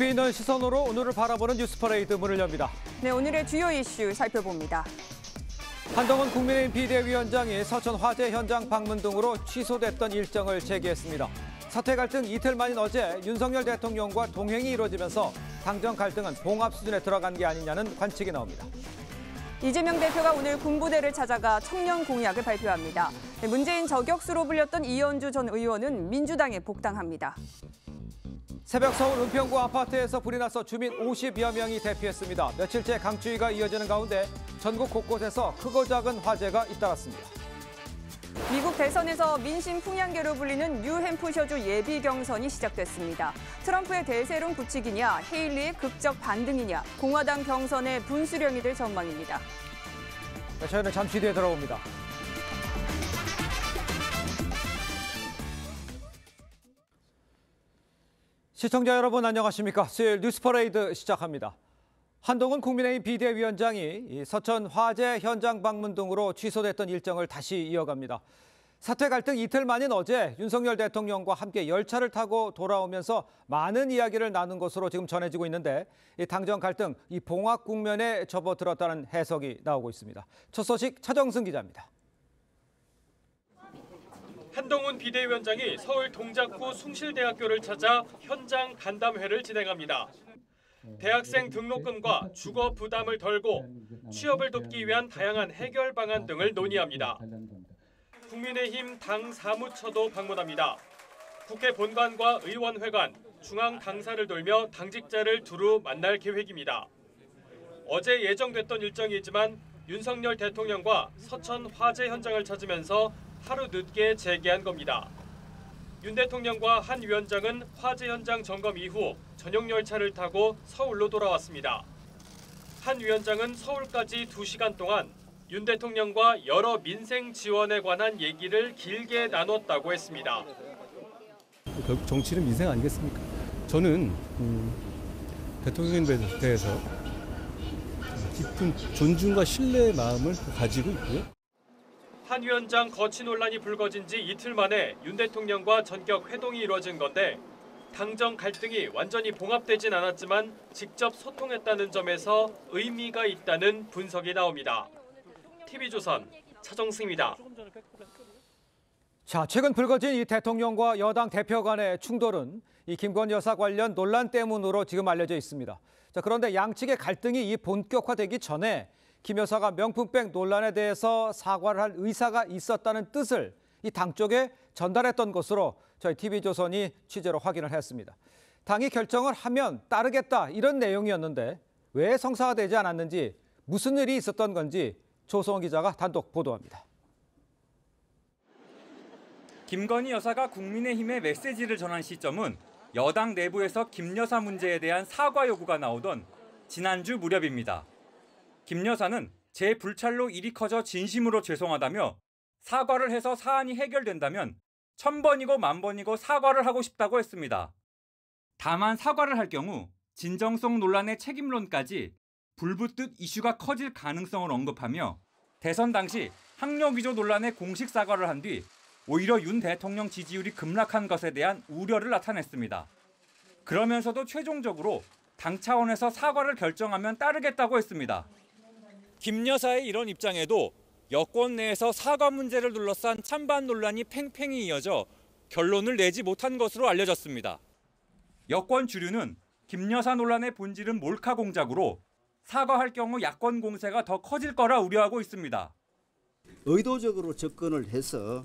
깊이 있는 시선으로 오늘을 바라보는 뉴스퍼레이드 문을 엽니다. 네, 오늘의 주요 이슈 살펴봅니다. 한동훈 국민의힘 비대위원장이 서천 화재 현장 방문 등으로 취소됐던 일정을 재개했습니다. 사퇴 갈등 이틀 만인 어제 윤석열 대통령과 동행이 이루어지면서 당정 갈등은 봉합 수준에 들어간 게 아니냐는 관측이 나옵니다. 이재명 대표가 오늘 군부대를 찾아가 청년 공약을 발표합니다. 문재인 저격수로 불렸던 이현주 전 의원은 민주당에 복당합니다. 새벽 서울 은평구 아파트에서 불이 나서 주민 50여 명이 대피했습니다. 며칠째 강추위가 이어지는 가운데 전국 곳곳에서 크고 작은 화재가 잇따랐습니다. 미국 대선에서 민심 풍향계로 불리는 뉴햄프셔주 예비 경선이 시작됐습니다. 트럼프의 대세론 굳히기냐, 헤일리의 극적 반등이냐, 공화당 경선의 분수령이 될 전망입니다. 네, 저희는 잠시 뒤에 돌아옵니다. 시청자 여러분 안녕하십니까? 수요일 뉴스퍼레이드 시작합니다. 한동훈 국민의힘 비대위원장이 서천 화재 현장 방문 등으로 취소됐던 일정을 다시 이어갑니다. 사퇴 갈등 이틀 만인 어제 윤석열 대통령과 함께 열차를 타고 돌아오면서 많은 이야기를 나눈 것으로 지금 전해지고 있는데 이 당정 갈등, 이 봉합 국면에 접어들었다는 해석이 나오고 있습니다. 첫 소식 차정승 기자입니다. 한동훈 비대위원장이 서울 동작구 숭실대학교를 찾아 현장 간담회를 진행합니다. 대학생 등록금과 주거 부담을 덜고 취업을 돕기 위한 다양한 해결 방안 등을 논의합니다. 국민의힘 당 사무처도 방문합니다. 국회 본관과 의원회관, 중앙 당사를 돌며 당직자를 두루 만날 계획입니다. 어제 예정됐던 일정이지만 윤석열 대통령과 서천 화재 현장을 찾으면서 하루 늦게 재개한 겁니다. 윤 대통령과 한 위원장은 화재 현장 점검 이후 전용 열차를 타고 서울로 돌아왔습니다. 한 위원장은 서울까지 2시간 동안 윤 대통령과 여러 민생 지원에 관한 얘기를 길게 나눴다고 했습니다. 결국 정치는 민생 아니겠습니까? 저는 대통령에 대해서 깊은 존중과 신뢰의 마음을 가지고 있고요. 한 위원장 거취 논란이 불거진 지 이틀 만에 윤 대통령과 전격 회동이 이루어진 건데 당정 갈등이 완전히 봉합되진 않았지만 직접 소통했다는 점에서 의미가 있다는 분석이 나옵니다. TV조선 차정승입니다. 자, 최근 불거진 이 대통령과 여당 대표 간의 충돌은 이 김건희 여사 관련 논란 때문으로 지금 알려져 있습니다. 자, 그런데 양측의 갈등이 이 본격화되기 전에 김 여사가 명품백 논란에 대해서 사과를 할 의사가 있었다는 뜻을 이 당 쪽에 전달했던 것으로 저희 TV조선이 취재로 확인을 했습니다. 당이 결정을 하면 따르겠다 이런 내용이었는데 왜 성사되지 않았는지 무슨 일이 있었던 건지 조성원 기자가 단독 보도합니다. 김건희 여사가 국민의힘에 메시지를 전한 시점은 여당 내부에서 김 여사 문제에 대한 사과 요구가 나오던 지난주 무렵입니다. 김 여사는 제 불찰로 일이 커져 진심으로 죄송하다며 사과를 해서 사안이 해결된다면 1000번이고 10,000번이고 사과를 하고 싶다고 했습니다. 다만 사과를 할 경우 진정성 논란의 책임론까지 불붙듯 이슈가 커질 가능성을 언급하며 대선 당시 학력 위조 논란에 공식 사과를 한 뒤 오히려 윤 대통령 지지율이 급락한 것에 대한 우려를 나타냈습니다. 그러면서도 최종적으로 당 차원에서 사과를 결정하면 따르겠다고 했습니다. 김 여사의 이런 입장에도 여권 내에서 사과 문제를 둘러싼 찬반 논란이 팽팽히 이어져 결론을 내지 못한 것으로 알려졌습니다. 여권 주류는 김 여사 논란의 본질은 몰카 공작으로 사과할 경우 야권 공세가 더 커질 거라 우려하고 있습니다. 의도적으로 접근을 해서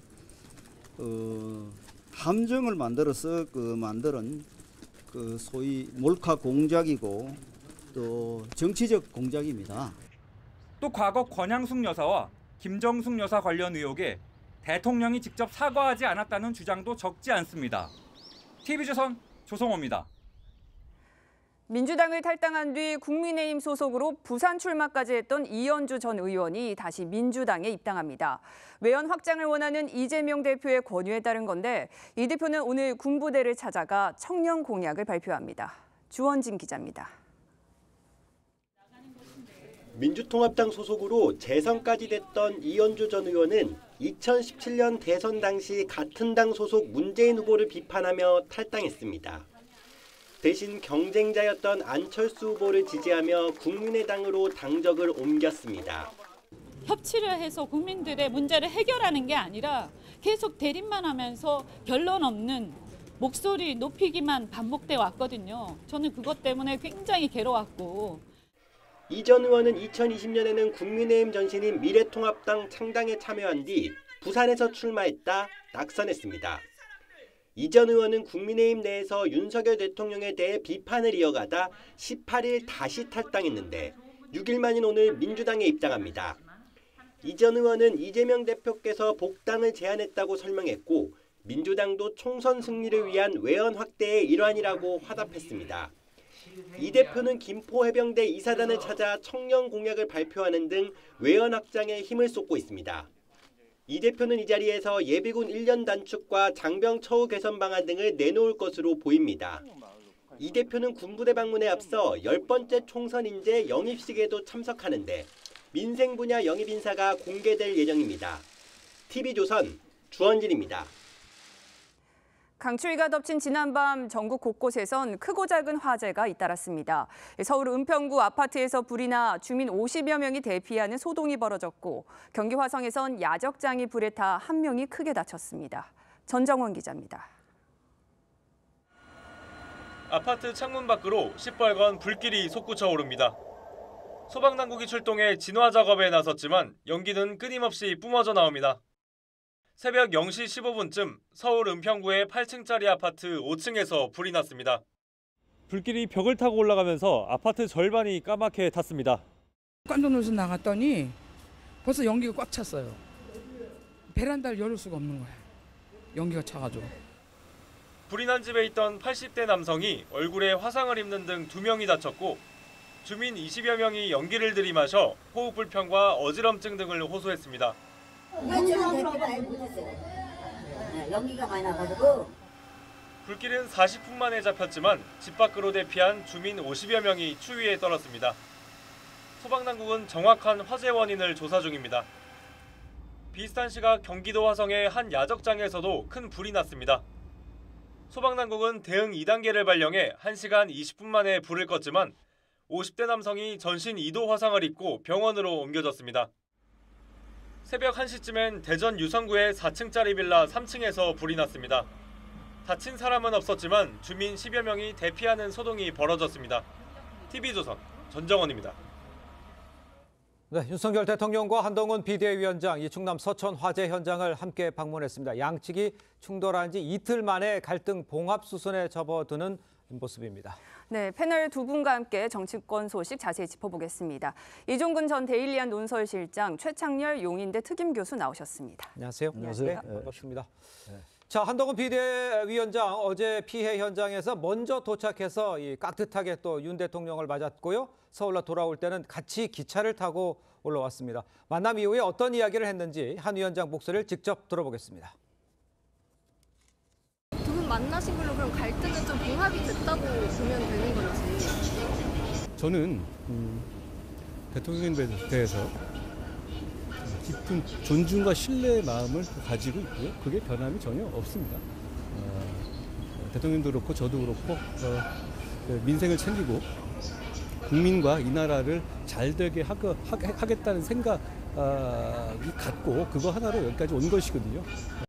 함정을 만들어서 만드는 소위 몰카 공작이고 또 정치적 공작입니다. 또 과거 권양숙 여사와 김정숙 여사 관련 의혹에 대통령이 직접 사과하지 않았다는 주장도 적지 않습니다. TV조선 조성호입니다. 민주당을 탈당한 뒤 국민의힘 소속으로 부산 출마까지 했던 이현주 전 의원이 다시 민주당에 입당합니다. 외연 확장을 원하는 이재명 대표의 권유에 따른 건데 이 대표는 오늘 군부대를 찾아가 청년 공약을 발표합니다. 주원진 기자입니다. 민주통합당 소속으로 재선까지 됐던 이현주 전 의원은 2017년 대선 당시 같은 당 소속 문재인 후보를 비판하며 탈당했습니다. 대신 경쟁자였던 안철수 후보를 지지하며 국민의당으로 당적을 옮겼습니다. 협치를 해서 국민들의 문제를 해결하는 게 아니라 계속 대립만 하면서 결론 없는 목소리 높이기만 반복돼 왔거든요. 저는 그것 때문에 굉장히 괴로웠고. 이 전 의원은 2020년에는 국민의힘 전신인 미래통합당 창당에 참여한 뒤 부산에서 출마했다 낙선했습니다. 이 전 의원은 국민의힘 내에서 윤석열 대통령에 대해 비판을 이어가다 18일 다시 탈당했는데 6일 만인 오늘 민주당에 입당합니다. 이 전 의원은 이재명 대표께서 복당을 제안했다고 설명했고 민주당도 총선 승리를 위한 외연 확대의 일환이라고 화답했습니다. 이 대표는 김포해병대 이사단을 찾아 청년 공약을 발표하는 등 외연 확장에 힘을 쏟고 있습니다. 이 대표는 이 자리에서 예비군 1년 단축과 장병 처우 개선 방안 등을 내놓을 것으로 보입니다. 이 대표는 군부대 방문에 앞서 10번째 총선 인재 영입식에도 참석하는데 민생 분야 영입 인사가 공개될 예정입니다. TV조선 주원진입니다. 강추위가 덮친 지난밤 전국 곳곳에선 크고 작은 화재가 잇따랐습니다. 서울 은평구 아파트에서 불이 나 주민 50여 명이 대피하는 소동이 벌어졌고 경기 화성에선 야적장이 불에 타 1명이 크게 다쳤습니다. 전정원 기자입니다. 아파트 창문 밖으로 시뻘건 불길이 솟구쳐 오릅니다. 소방당국이 출동해 진화 작업에 나섰지만 연기는 끊임없이 뿜어져 나옵니다. 새벽 0시 15분쯤 서울 은평구의 8층짜리 아파트 5층에서 불이 났습니다. 불길이 벽을 타고 올라가면서 아파트 절반이 까맣게 탔습니다. 깜짝 놀라서 나갔더니 벌써 연기가 꽉 찼어요. 베란다를 열을 수가 없는 거야. 연기가 차가지고. 불이 난 집에 있던 80대 남성이 얼굴에 화상을 입는 등 2명이 다쳤고 주민 20여 명이 연기를 들이마셔 호흡 불편과 어지럼증 등을 호소했습니다. 연기가 많이 나가지고 불길은 40분 만에 잡혔지만 집 밖으로 대피한 주민 50여 명이 추위에 떨었습니다. 소방당국은 정확한 화재 원인을 조사 중입니다. 비슷한 시각 경기도 화성의 한 야적장에서도 큰 불이 났습니다. 소방당국은 대응 2단계를 발령해 1시간 20분 만에 불을 껐지만 50대 남성이 전신 2도 화상을 입고 병원으로 옮겨졌습니다. 새벽 1시쯤엔 대전 유성구의 4층짜리 빌라 3층에서 불이 났습니다. 다친 사람은 없었지만 주민 10여 명이 대피하는 소동이 벌어졌습니다. TV조선 전정원입니다. 네, 윤석열 대통령과 한동훈 비대위원장 이 충남 서천 화재 현장을 함께 방문했습니다. 양측이 충돌한 지 이틀 만에 갈등 봉합 수순에 접어드는 모습입니다. 네, 패널 두 분과 함께 정치권 소식 자세히 짚어보겠습니다. 이종근 전 데일리안 논설실장, 최창렬 용인대 특임교수 나오셨습니다. 안녕하세요. 안녕하세요. 네, 반갑습니다. 자, 한동훈 비대위원장 어제 피해 현장에서 먼저 도착해서 깍듯하게 또 윤 대통령을 맞았고요. 서울로 돌아올 때는 같이 기차를 타고 올라왔습니다. 만남 이후에 어떤 이야기를 했는지 한 위원장 목소리를 직접 들어보겠습니다. 두 분 만나신 걸로 그럼 갈등은 좀 봉합이 됐다고 보면 되는 건지? 저는 대통령에 대해서 깊은 존중과 신뢰의 마음을 가지고 있고요. 그게 변함이 전혀 없습니다. 대통령도 그렇고 저도 그렇고 민생을 챙기고 국민과 이 나라를 잘 되게 하겠다는 생각이 갖고 그거 하나로 여기까지 온 것이거든요.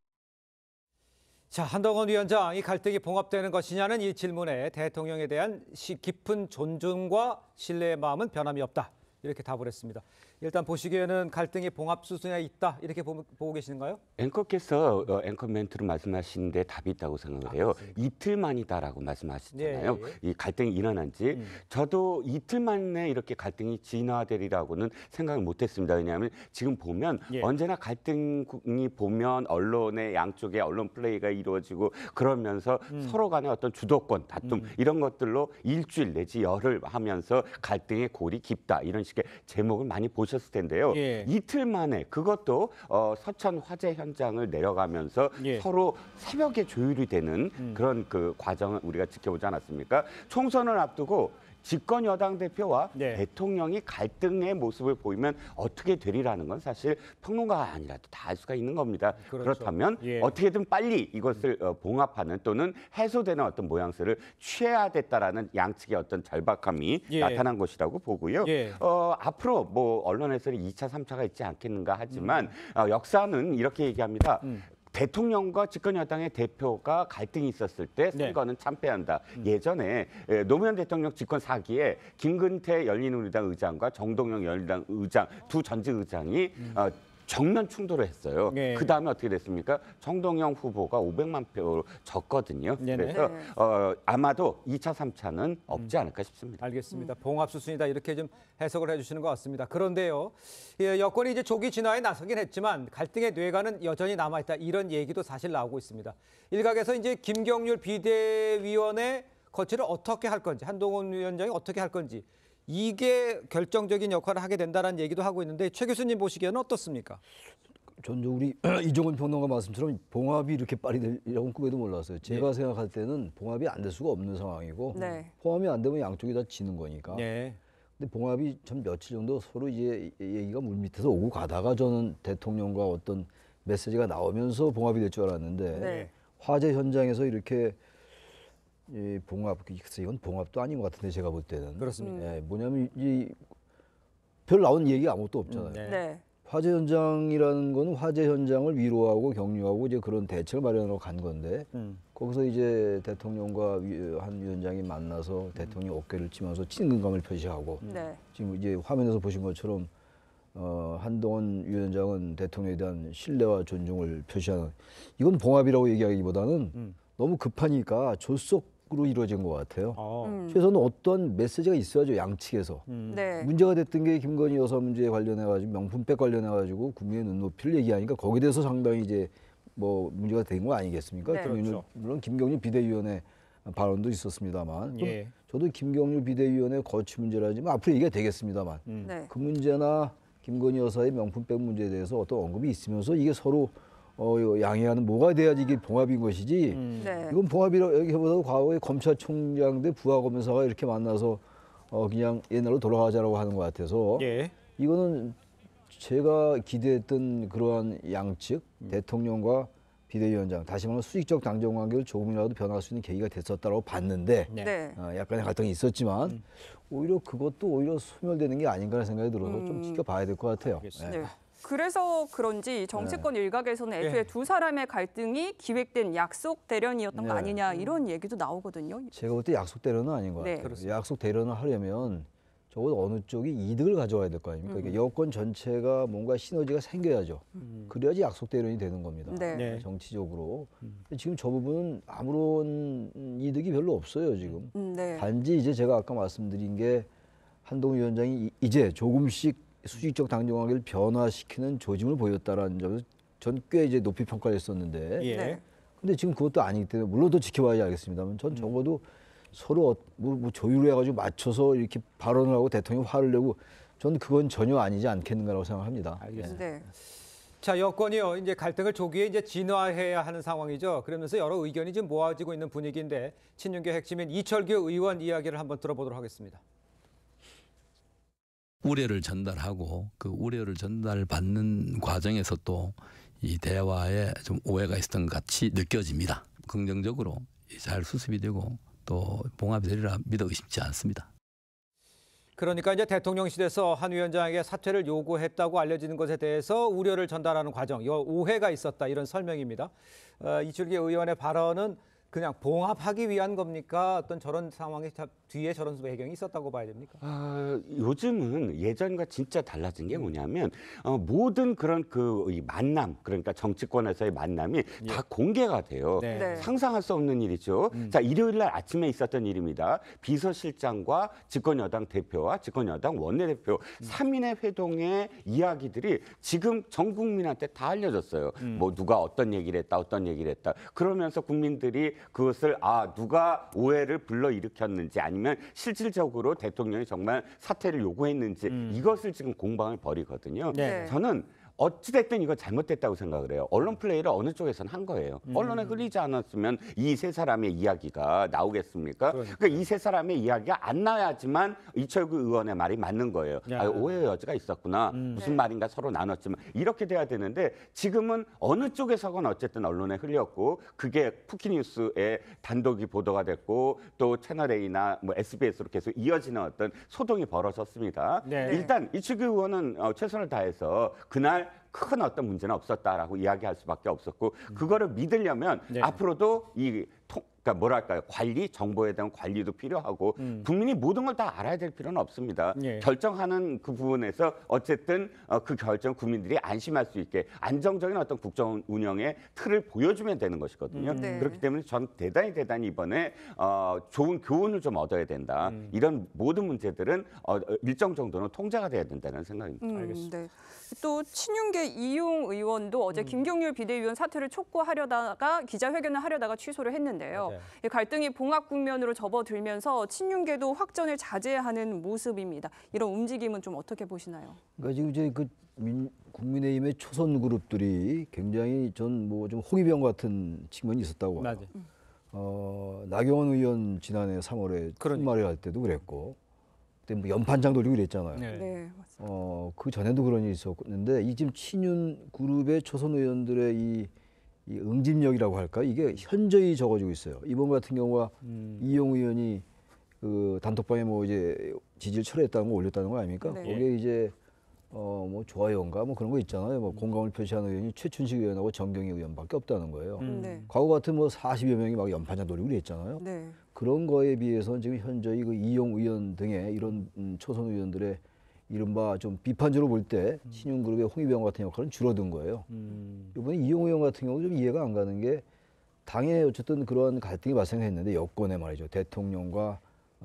자, 한동훈 위원장 이 갈등이 봉합되는 것이냐는 이 질문에 대통령에 대한 깊은 존중과 신뢰의 마음은 변함이 없다. 이렇게 답을 했습니다. 일단 보시기에는 갈등이 봉합 수순에 있다 이렇게 보고 계시는가요? 앵커께서 앵커 멘트로 말씀하시는데 답이 있다고 생각을 해요. 이틀 만이다라고 말씀하셨잖아요. 이 갈등이 일어난 지 저도 이틀 만에 이렇게 갈등이 진화되리라고는 생각을 못했습니다. 왜냐하면 지금 보면 언제나 갈등이 보면 언론의 양쪽의 언론 플레이가 이루어지고 그러면서 서로 간의 어떤 주도권 다툼 이런 것들로 일주일 내지 열흘 하면서 갈등의 골이 깊다 이런 식의 제목을 많이 보셨을 텐데요. 이틀 만에 그것도 서천 화재 현장을 내려가면서 서로 새벽에 조율이 되는 그런 그 과정을 우리가 지켜보지 않았습니까? 총선을 앞두고 집권 여당 대표와 네. 대통령이 갈등의 모습을 보이면 어떻게 되리라는 건 사실 평론가가 아니라도 다 알 수가 있는 겁니다. 그렇죠. 그렇다면 예. 어떻게든 빨리 이것을 봉합하는 또는 해소되는 어떤 모양새를 취해야 됐다라는 양측의 어떤 절박함이 예. 나타난 것이라고 보고요. 예. 앞으로 뭐 언론에서는 2차, 3차가 있지 않겠는가 하지만 역사는 이렇게 얘기합니다. 대통령과 집권 여당의 대표가 갈등이 있었을 때 선거는 참패한다. 예전에 노무현 대통령 집권 4기에 김근태 열린우리당 의장과 정동영 열린우리당 의장 두 전직 의장이 정면 충돌을 했어요. 네. 그다음에 어떻게 됐습니까? 정동영 후보가 500만 표로 졌거든요. 네네. 그래서 아마도 2차, 3차는 없지 않을까 싶습니다. 알겠습니다. 봉합 수순이다 이렇게 좀 해석을 해주시는 것 같습니다. 그런데요, 예, 여권이 이제 조기 진화에 나서긴 했지만 갈등의 뇌관은 여전히 남아있다 이런 얘기도 사실 나오고 있습니다. 일각에서 이제 김경률 비대위원회 거취를 어떻게 할 건지, 한동훈 위원장이 어떻게 할 건지 이게 결정적인 역할을 하게 된다는 얘기도 하고 있는데 최 교수님 보시기에는 어떻습니까? 전 우리 이종훈 평론가 말씀처럼 봉합이 이렇게 빨리 되리라고는 꿈에도 몰랐어요. 제가 생각할 때는 봉합이 안 될 수가 없는 상황이고 봉합이 안 되면 양쪽이 다 지는 거니까. 근데 봉합이 참 며칠 정도 서로 이제 얘기가 물밑에서 오고 가다가 저는 대통령과 어떤 메시지가 나오면서 봉합이 될 줄 알았는데 화재 현장에서 이렇게 이 봉합, 이건 봉합도 아닌 것 같은데 제가 볼 때는. 그렇습니다. 예, 뭐냐면 별 나온 얘기가 아무것도 없잖아요. 화재 현장이라는 건 화재 현장을 위로하고 격려하고 이제 그런 대책을 마련하러 간 건데 거기서 이제 대통령과 한 위원장이 만나서 대통령이 어깨를 치면서 친근감을 표시하고 지금 이제 화면에서 보신 것처럼 한동훈 위원장은 대통령에 대한 신뢰와 존중을 표시하는 이건 봉합이라고 얘기하기보다는 너무 급하니까 졸속으로 이루어진 것 같아요. 최소한 어떤 메시지가 있어야죠, 양측에서. 문제가 됐던 게 김건희 여사 문제에 관련해가지고 명품백 관련해가지고 국민의 눈높이를 얘기하니까 거기에 대해서 상당히 이제 뭐 문제가 된 거 아니겠습니까? 그렇죠. 물론 김경률 비대위원회 발언도 있었습니다만 저도 김경률 비대위원회 거취 문제라지만 앞으로 얘기가 되겠습니다만 그 문제나 김건희 여사의 명품백 문제에 대해서 어떤 언급이 있으면서 이게 서로 양해하는 뭐가 돼야지 이게 봉합인 것이지 이건 봉합이라기보다도 과거에 검찰총장 대 부하검사가 이렇게 만나서 그냥 옛날로 돌아가자라고 하는 것 같아서 이거는 제가 기대했던 그러한 양측 대통령과 비대위원장 다시 말하면 수직적 당정관계를 조금이라도 변할 수 있는 계기가 됐었다고 봤는데 약간의 갈등이 있었지만 오히려 그것도 오히려 소멸되는 게 아닌가 하는 생각이 들어서 좀 지켜봐야 될 것 같아요. 그래서 그런지 정치권 일각에서는 애초에 두 사람의 갈등이 기획된 약속 대련이었던 거 아니냐 이런 얘기도 나오거든요. 제가 볼 때 약속 대련은 아닌 것 같아요. 약속 대련을 하려면 적어도 어느 쪽이 이득을 가져와야 될 거 아닙니까? 그러니까 여권 전체가 뭔가 시너지가 생겨야죠. 그래야지 약속 대련이 되는 겁니다. 정치적으로. 지금 저 부분은 아무런 이득이 별로 없어요, 지금. 단지 이제 제가 아까 말씀드린 게 한동훈 위원장이 이제 조금씩 수직적 당정관계를 변화시키는 조짐을 보였다라는 점에서 전 꽤 이제 높이 평가를 했었는데 근데 지금 그것도 아니기 때문에 물론 또 지켜봐야 알겠습니다만 전 적어도 서로 뭐 조율을 해가지고 맞춰서 이렇게 발언을 하고 대통령이 화를 내고 저는 그건 전혀 아니지 않겠는가라고 생각합니다. 알겠습니다. 자, 여권이요. 이제 갈등을 조기에 이제 진화해야 하는 상황이죠. 그러면서 여러 의견이 지금 모아지고 있는 분위기인데 친윤계 핵심인 이철규 의원 이야기를 한번 들어보도록 하겠습니다. 우려를 전달하고 그 우려를 전달받는 과정에서 또 이 대화에 좀 오해가 있었던 것 같이 느껴집니다. 긍정적으로 잘 수습이 되고 또 봉합이 되리라 믿어 의심치 않습니다. 그러니까 이제 대통령실에서 한 위원장에게 사퇴를 요구했다고 알려지는 것에 대해서 우려를 전달하는 과정, 오해가 있었다 이런 설명입니다. 이철규 의원의 발언은 그냥 봉합하기 위한 겁니까? 어떤 저런 상황이 뒤에 저런 배경이 있었다고 봐야 됩니까? 요즘은 예전과 진짜 달라진 게 뭐냐면 모든 그런 이 만남, 그러니까 정치권에서의 만남이 다 공개가 돼요. 상상할 수 없는 일이죠. 자, 일요일 날 아침에 있었던 일입니다. 비서실장과 집권여당 대표와 집권여당 원내대표 3인의 회동의 이야기들이 지금 전 국민한테 다 알려졌어요. 뭐 누가 어떤 얘기를 했다, 어떤 얘기를 했다. 그러면서 국민들이 그것을 누가 오해를 불러일으켰는지 아니면 실질적으로 대통령이 정말 사퇴를 요구했는지 이것을 지금 공방을 벌이거든요. 저는 어찌됐든 이거 잘못됐다고 생각을 해요. 언론 플레이를 어느 쪽에서는 한 거예요. 언론에 흘리지 않았으면 이 세 사람의 이야기가 나오겠습니까? 그러니까 이 세 사람의 이야기가 안 나와야지만 이철구 의원의 말이 맞는 거예요. 오해의 여지가 있었구나. 무슨 말인가 서로 나눴지만 이렇게 돼야 되는데 지금은 어느 쪽에서건 어쨌든 언론에 흘렸고 그게 쿠키뉴스에 단독이 보도가 됐고 또 채널A나 뭐 SBS로 계속 이어지는 어떤 소동이 벌어졌습니다. 일단 이철구 의원은 최선을 다해서 그날 큰 어떤 문제는 없었다라고 이야기할 수밖에 없었고 그거를 믿으려면 앞으로도 그러니까 뭐랄까요, 관리, 정보에 대한 관리도 필요하고 국민이 모든 걸 다 알아야 될 필요는 없습니다. 결정하는 그 부분에서 어쨌든 그 결정 국민들이 안심할 수 있게 안정적인 어떤 국정 운영의 틀을 보여주면 되는 것이거든요. 그렇기 때문에 전 대단히 이번에 좋은 교훈을 좀 얻어야 된다. 이런 모든 문제들은 일정 정도는 통제가 돼야 된다는 생각입니다. 알겠습니다. 네. 또 친윤계 이용 의원도 어제 김경률 비대위원 사퇴를 촉구하려다가 기자회견을 하려다가 취소를 했는데요. 이 갈등이 봉합 국면으로 접어들면서 친윤계도 확전을 자제하는 모습입니다. 이런 움직임은 좀 어떻게 보시나요? 그러니까 지금 이제 국민의힘의 초선 그룹들이 굉장히 좀 홍위병 같은 측면이 있었다고 봐요. 나경원 의원 지난해 3월에 출마를 할 때도 그랬고 그때 뭐 연판장 돌리고 그랬잖아요. 네, 맞습니다. 그 전에도 그런 일이 있었는데 이 지금 친윤 그룹의 초선 의원들의 이 응집력이라고 할까 이게 현저히 적어지고 있어요. 이번 같은 경우가 이용 의원이 그 단톡방에 뭐 이제 지지를 철회했다는 거 올렸다는 거 아닙니까? 거기에 이제 뭐 좋아요인가 뭐 그런 거 있잖아요. 뭐 공감을 표시하는 의원이 최춘식 의원하고 정경희 의원밖에 없다는 거예요. 과거 같은 뭐 40여 명이 막 연판장 돌리고 그랬잖아요. 그런 거에 비해서는 지금 현저히 그 이용 의원 등의 이런 초선 의원들의 이른바 좀 비판적으로 볼 때 친윤그룹의 홍위병 같은 역할은 줄어든 거예요. 이번에 이용 의원 같은 경우 좀 이해가 안 가는 게 당에 어쨌든 그러한 갈등이 발생했는데 여권에 말이죠. 대통령과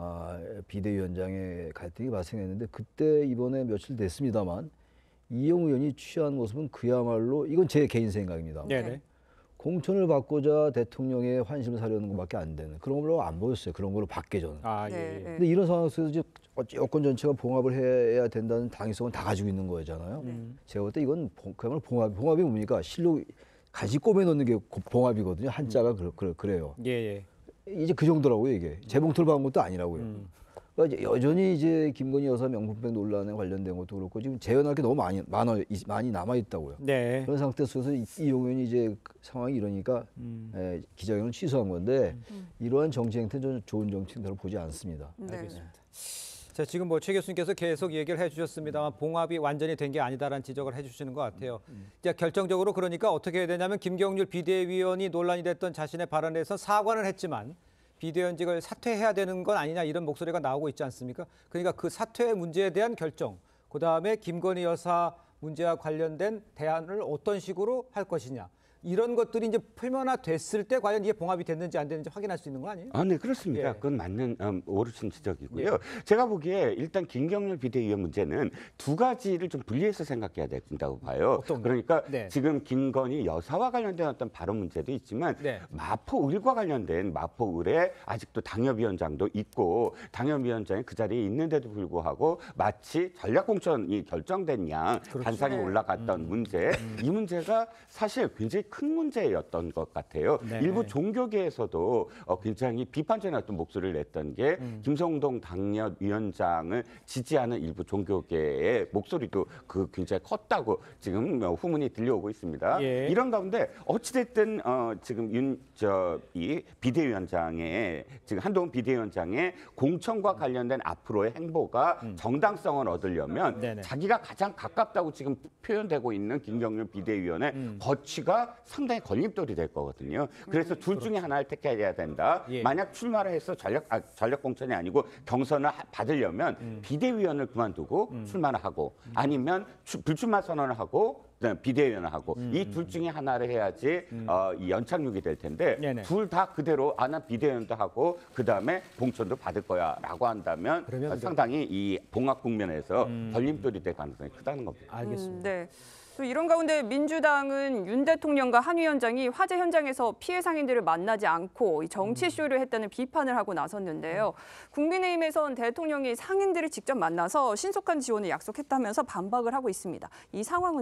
비대위원장의 갈등이 발생했는데 그때 이번에 며칠 됐습니다만 이용 의원이 취한 모습은 그야말로 이건 제 개인 생각입니다. 공천을 받고자 대통령의 환심을 사려는 것밖에 안 되는 그런 걸로 안 보였어요. 그런 걸로 밖에 저는. 근데 이런 상황에서 이제 여권 전체가 봉합을 해야 된다는 당위성은 다 가지고 있는 거잖아요. 제가 볼 때 이건 그야말로 봉합이 뭡니까? 실로 간식 꼬매 넣는 게 봉합이거든요. 한자가 그래요. 이제 그 정도라고요, 이게. 재봉틀 박은 것도 아니라고요. 그러니까 여전히 이제 김건희 여사 명품백 논란에 관련된 것도 그렇고 지금 재현할 게 너무 많이 남아 있다고요. 그런 상태 속에서 이용 의원이 이제 상황이 이러니까 기자회견을 취소한 건데 이러한 정치 행태는 저는 좋은 정치 행태로 보지 않습니다. 알겠습니다. 자, 지금 뭐 최 교수님께서 계속 얘기를 해주셨습니다만 봉합이 완전히 된 게 아니다라는 지적을 해주시는 것 같아요. 이제 결정적으로 그러니까 어떻게 해야 되냐면 김경률 비대위원이 논란이 됐던 자신의 발언에서 사과는 했지만 비대위원직을 사퇴해야 되는 건 아니냐 이런 목소리가 나오고 있지 않습니까? 그러니까 그 사퇴 문제에 대한 결정, 그다음에 김건희 여사 문제와 관련된 대안을 어떤 식으로 할 것이냐. 이런 것들이 이제 표면화됐을 때 과연 이게 봉합이 됐는지 안 됐는지 확인할 수 있는 거 아니에요? 네, 그렇습니다. 그건 맞는 옳으신 지적이고요. 제가 보기에 일단 김경률 비대위원 문제는 두 가지를 좀 분리해서 생각해야 된다고 봐요. 그러니까 지금 김건희 여사와 관련된 어떤 발언 문제도 있지만 마포을과 관련된 마포을에 아직도 당협위원장도 있고 당협위원장이 그 자리에 있는데도 불구하고 마치 전략공천이 결정된 양 단상에 올라갔던 문제, 이 문제가 사실 굉장히 큰 문제였던 것 같아요. 일부 종교계에서도 굉장히 비판적인 어떤 목소리를 냈던 게 김성동 당협위원장을 지지하는 일부 종교계의 목소리도 굉장히 컸다고 지금 후문이 들려오고 있습니다. 이런 가운데 어찌됐든 지금 이 비대위원장의 지금 한동훈 비대위원장의 공천과 관련된 앞으로의 행보가 정당성을 얻으려면 자기가 가장 가깝다고 지금 표현되고 있는 김경률 비대위원의 거취가 상당히 걸림돌이 될 거거든요. 그래서 둘 중에 하나를 택해야 된다. 만약 출마를 해서 전략 공천이 아니고 경선을 받으려면 비대위원을 그만두고 출마를 하고 아니면 불출마 선언을 하고 비대위원을 하고 이 둘 중에 하나를 해야지 이 연착륙이 될 텐데 둘 다 그대로 난 비대위원도 하고 그다음에 공천도 받을 거야라고 한다면 상당히 이 봉합 국면에서 걸림돌이 될 가능성이 크다는 겁니다. 알겠습니다. 또 이런 가운데 민주당은 윤 대통령과 한 위원장이 화재 현장에서 피해 상인들을 만나지 않고 정치쇼를 했다는 비판을 하고 나섰는데요. 국민의힘에선 대통령이 상인들을 직접 만나서 신속한 지원을 약속했다면서 반박을 하고 있습니다. 이 상황은 좀 어떻게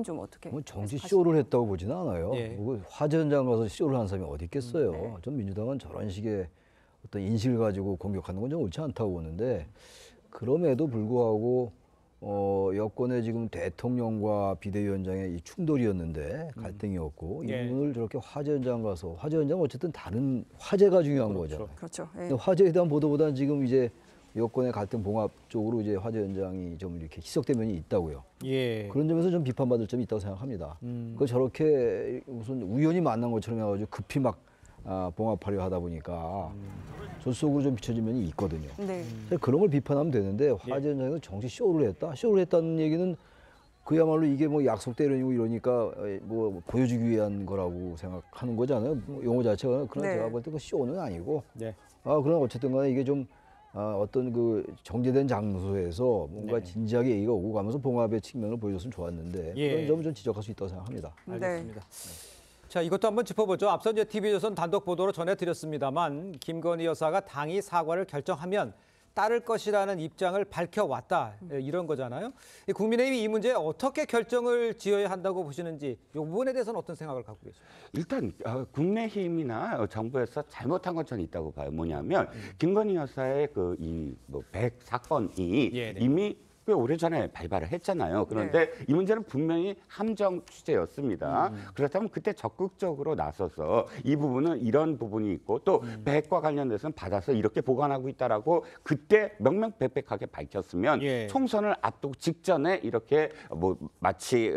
정치 쇼를 했다고 보지는 않아요. 예. 화재 현장 가서 쇼를 하는 사람이 어디 있겠어요. 전 민주당은 저런 식의 어떤 인식을 가지고 공격하는 건 좀 옳지 않다고 보는데 그럼에도 불구하고 여권의 지금 대통령과 비대위원장의 이 충돌이었는데 갈등이었고 예. 이분을 저렇게 화재 현장 가서 화재 현장은 어쨌든 다른 화재가 중요한 거잖아요. 그렇죠. 근데 화재에 대한 보도보다는 지금 이제 여권의 갈등 봉합 쪽으로 이제 화재 현장이 좀 이렇게 희석된 면이 있다고요. 예. 그런 점에서 좀 비판받을 점이 있다고 생각합니다. 그걸 저렇게 무슨 우연히 만난 것처럼 해가지고 급히 막 봉합하려 하다 보니까 졸속으로 좀 비춰진 면이 있거든요. 네. 그런 걸 비판하면 되는데 화재 현장에서 정치 쇼를 했다? 쇼를 했다는 얘기는 그야말로 이게 뭐 약속대로이고 이러니까 뭐 보여주기 위한 거라고 생각하는 거잖아요. 뭐 용어 자체가. 그러나 네. 제가 볼 때 그 쇼는 아니고. 네. 그러나 어쨌든 간에 이게 좀 어떤 그 정제된 장소에서 뭔가 네. 진지하게 얘기가 오고 가면서 봉합의 측면을 보여줬으면 좋았는데 예. 그런 점을 좀 지적할 수 있다고 생각합니다. 알겠습니다. 자, 이것도 한번 짚어보죠. 앞서 이제 TV조선 단독 보도로 전해드렸습니다만 김건희 여사가 당이 사과를 결정하면 따를 것이라는 입장을 밝혀왔다. 이런 거잖아요. 국민의힘이 이 문제에 어떻게 결정을 지어야 한다고 보시는지 이 부분에 대해서는 어떤 생각을 갖고 계십니까? 일단 국민의힘이나 정부에서 잘못한 건 저는 있다고 봐요. 뭐냐면 김건희 여사의 그 이 뭐 100 사건이 예, 네. 이미 꽤 오래전에 발발을 했잖아요. 그런데 이 문제는 분명히 함정 취재였습니다. 그렇다면 그때 적극적으로 나서서 이 부분은 이런 부분이 있고 또 백과 관련돼서는 받아서 이렇게 보관하고 있다라고 그때 명명백백하게 밝혔으면 예. 총선을 앞두고 직전에 이렇게 뭐 마치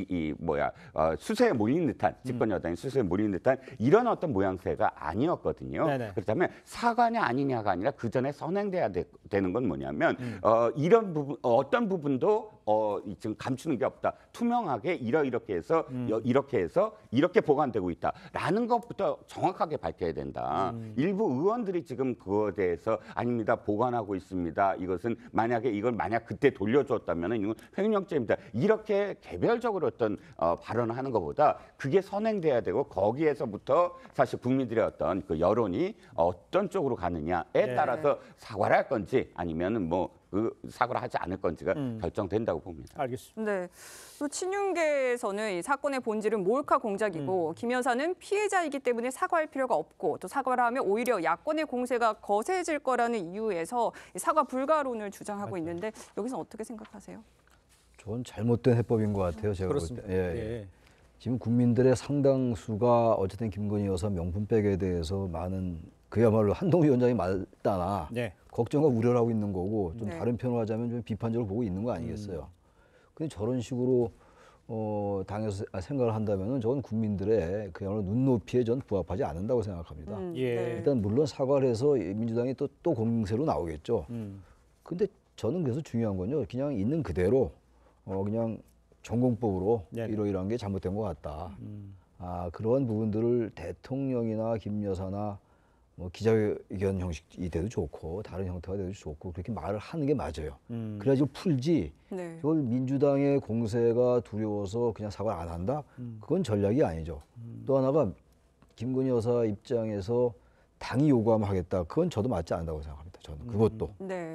수세에 몰린 듯한 집권 여당이 수세에 몰린 듯한 이런 어떤 모양새가 아니었거든요. 네네. 그렇다면 사과냐 아니냐가 아니라 그 전에 선행돼야 되는 건 뭐냐면 이런 부분 어떤 부분도 지금 감추는 게 없다. 투명하게 이렇게 해서 이렇게 보관되고 있다라는 것부터 정확하게 밝혀야 된다. 일부 의원들이 지금 그거에 대해서 아닙니다. 보관하고 있습니다. 이것은 만약 그때 돌려줬다면 이건 횡령죄입니다. 이렇게 개별적으로 어떤 발언을 하는 것보다 그게 선행돼야 되고 거기에서부터 사실 국민들의 어떤 그 여론이 어떤 쪽으로 가느냐에 따라서 사과를 할 건지 아니면은 그 사과를 하지 않을 건지가 결정된다고 봅니다. 알겠습니다. 네. 또 친윤계에서는 이 사건의 본질은 몰카 공작이고 김 여사는 피해자이기 때문에 사과할 필요가 없고 또 사과를 하면 오히려 야권의 공세가 거세질 거라는 이유에서 사과 불가론을 주장하고 있는데 여기서 어떻게 생각하세요? 저는 잘못된 해법인 것 같아요. 제가 볼 그렇습니다. 때. 예. 지금 국민들의 상당수가 어쨌든 김건희 여사 명품백에 대해서 많은 그야말로 한동훈 위원장이 말다나 걱정과 우려를 하고 있는 거고 좀 다른 표현을 하자면 좀 비판적으로 보고 있는 거 아니겠어요. 근데 저런 식으로 당에서 생각을 한다면은 저건 국민들의 그야말로 눈높이에 전 부합하지 않는다고 생각합니다. 일단 물론 사과를 해서 민주당이 또 공세로 나오겠죠. 근데 저는 그래서 중요한 건요. 그냥 있는 그대로 그냥 전공법으로 이러이러한 게 잘못된 것 같다. 그런 부분들을 대통령이나 김 여사나 뭐 기자회견 형식이 돼도 좋고 다른 형태가 돼도 좋고 그렇게 말을 하는 게 맞아요. 그래가지고 풀지. 그걸 민주당의 공세가 두려워서 그냥 사과를 안 한다? 그건 전략이 아니죠. 또 하나가 김건희 여사 입장에서 당이 요구하면 하겠다. 그건 저도 맞지 않는다고 생각합니다. 저는 그것도.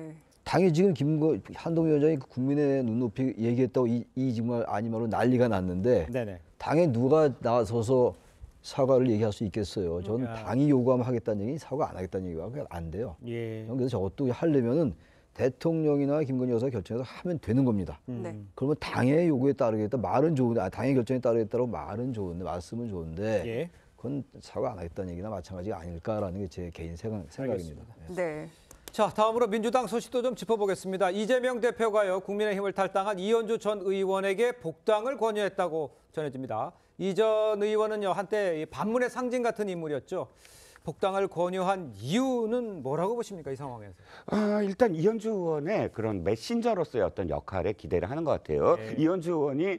당이 지금 한동훈 위원장이 국민의 눈높이 얘기했다고 이 정말 아니면로 난리가 났는데 당에 누가 나서서 사과를 얘기할 수 있겠어요. 저는 당이 요구하면 하겠다는 얘기, 사과 안 하겠다는 얘기가 안 돼요. 그래서 저것도 하려면은 대통령이나 김건희 여사 결정해서 하면 되는 겁니다. 그러면 당의 요구에 따르겠다 말은 좋은데, 당의 결정에 따르겠다고 말은 좋은데, 말씀은 좋은데, 그건 사과 안 하겠다는 얘기나 마찬가지가 아닐까라는 게 제 개인 생각입니다. 자, 다음으로 민주당 소식도 좀 짚어보겠습니다. 이재명 대표가요, 국민의힘을 탈당한 이현주 전 의원에게 복당을 권유했다고 전해집니다. 이 전 의원은요, 한때 반문의 상징 같은 인물이었죠. 복당을 권유한 이유는 뭐라고 보십니까, 이 상황에서? 일단 이현주 의원의 그런 메신저로서의 어떤 역할에 기대를 하는 것 같아요. 이현주 의원이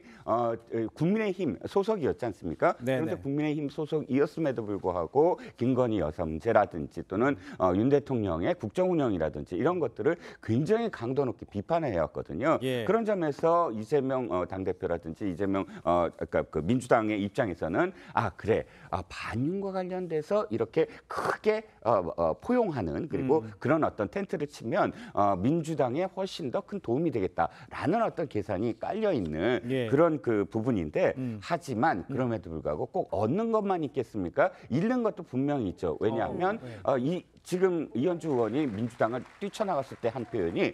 국민의힘 소속이었지 않습니까? 그런데 국민의힘 소속이었음에도 불구하고 김건희 여사 문제라든지 또는 윤 대통령의 국정 운영이라든지 이런 것들을 굉장히 강도 높게 비판을 해왔거든요. 그런 점에서 이재명 당대표라든지 이재명 그러니까 그 민주당의 입장에서는 반윤과 관련돼서 이렇게 크게 포용하는 그리고 그런 어떤 텐트를 치면 민주당에 훨씬 더 큰 도움이 되겠다라는 어떤 계산이 깔려 있는 예. 그런 그 부분인데 하지만 그럼에도 불구하고 꼭 얻는 것만 있겠습니까? 잃는 것도 분명히 있죠. 왜냐하면 지금 이현주 의원이 민주당을 뛰쳐나갔을 때 한 표현이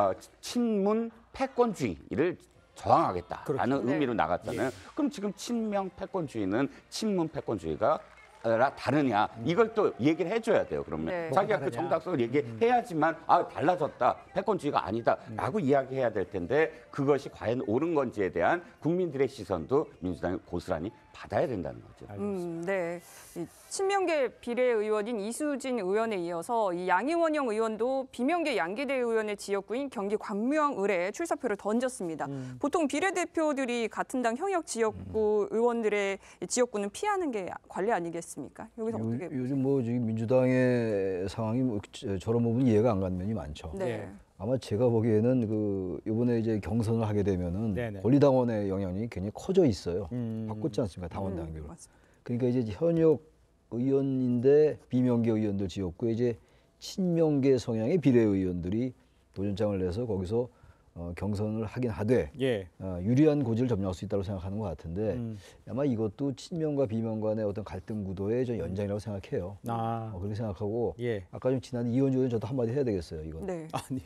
친문 패권주의를 저항하겠다라는 그렇죠. 의미로 나갔잖아요. 예. 그럼 지금 친명 패권주의는 친문 패권주의가 다르냐 이걸 또 얘기를 해줘야 돼요. 그러면 네. 자기가 그 정당성을 얘기해야지만 달라졌다 패권주의가 아니다라고 이야기해야 될 텐데 그것이 과연 옳은 건지에 대한 국민들의 시선도 민주당이 고스란히 받아야 된다는 거죠. 네. 친명계 비례의원인 이수진 의원에 이어서 이 양이원영 의원도 비명계 양기대 의원의 지역구인 경기 광명을에 출사표를 던졌습니다. 보통 비례대표들이 같은 당 형역 지역구 의원들의 지역구는 피하는 게 관례 아니겠습니까? 여기서 어떻게? 요즘 뭐 지금 민주당의 상황이 뭐 저런 부분 이해가 안 가는 면이 많죠. 네. 아마 제가 보기에는 그 이번에 이제 경선을 하게 되면은 네네. 권리당원의 영향이 굉장히 커져 있어요. 바꿨지 않습니까? 당원 단계로. 그러니까 이제 현역 의원인데 비명계 의원들 지역구에 이제 친명계 성향의 비례의원들이 도전장을 내서 거기서 경선을 하긴 하되 유리한 고지를 점령할 수 있다고 생각하는 것 같은데 아마 이것도 친명과 비명 간의 어떤 갈등 구도의 저 연장이라고 생각해요. 그렇게 생각하고 아까 좀 지난 이현주 의원 저도 한마디 해야 되겠어요. 이건. 네.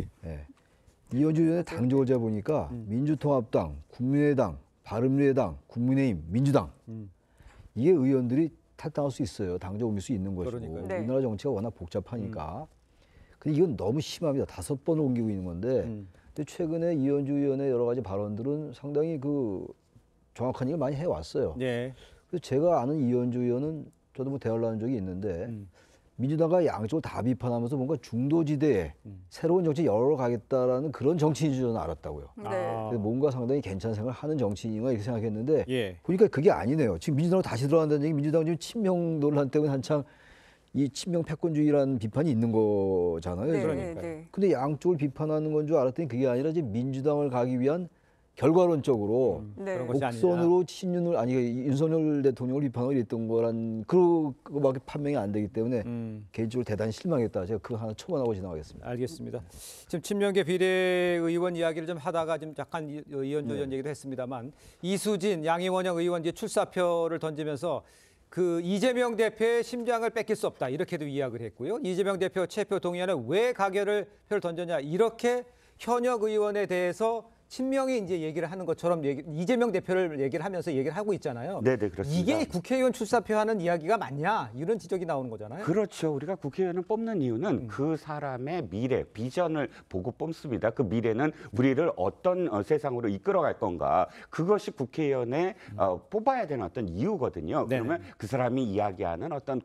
이현주 의원의 당적을 제가 보니까 민주통합당, 국민의당, 바른미래당, 국민의힘, 민주당 이게 의원들이 탈당할 수 있어요. 당적 옮길 수 있는 것이고 네. 우리나라 정치가 워낙 복잡하니까. 근데 이건 너무 심합니다. 5번을 옮기고 있는 건데 근데 최근에 이현주 의원의 여러 가지 발언들은 상당히 그 정확한 얘기를 많이 해왔어요. 그래서 제가 아는 이현주 의원은 저도 뭐 대화를 나눈 적이 있는데 민주당과 양쪽을 다 비판하면서 뭔가 중도지대에 새로운 정치 열어가겠다라는 그런 정치인인 줄 저는 알았다고요. 그래서 뭔가 상당히 괜찮은 생각을 하는 정치인인가 이렇게 생각했는데 보니까 그게 아니네요. 지금 민주당으로 다시 들어간다는 얘기, 민주당 지금 친명 논란 때문에 한창 이 친명 패권주의라는 비판이 있는 거잖아요. 네. 근데 양쪽을 비판하는 건 줄 알았더니 그게 아니라 이제 민주당을 가기 위한 결과론적으로 목선으로 친윤을 아니 윤석열 대통령을 비판하고 이랬던 거란 그거밖에 판명이 안 되기 때문에 개인적으로 대단히 실망했다. 제가 그거 하나 첨언하고 지나가겠습니다. 알겠습니다. 지금 친명계 비례의원 이야기를 좀 하다가 지금 약간 이현주 의원 얘기도 했습니다만 이수진, 양이원영 의원 이제 출사표를 던지면서 그 이재명 대표의 심장을 뺏길 수 없다 이렇게도 이야기를 했고요. 이재명 대표 체포 동의안은 왜 가결을 표를 던졌냐 이렇게 현역 의원에 대해서 친명이 이제 얘기를 하는 것처럼 이재명 대표를 얘기를 하면서 얘기를 하고 있잖아요. 네, 그렇습니다. 이게 국회의원 출사표 하는 이야기가 맞냐 이런 지적이 나오는 거잖아요. 그렇죠. 우리가 국회의원을 뽑는 이유는 그 사람의 미래, 비전을 보고 뽑습니다. 그 미래는 우리를 어떤 세상으로 이끌어갈 건가. 그것이 국회의원에 뽑아야 되는 어떤 이유거든요. 그러면 그 사람이 이야기하는 어떤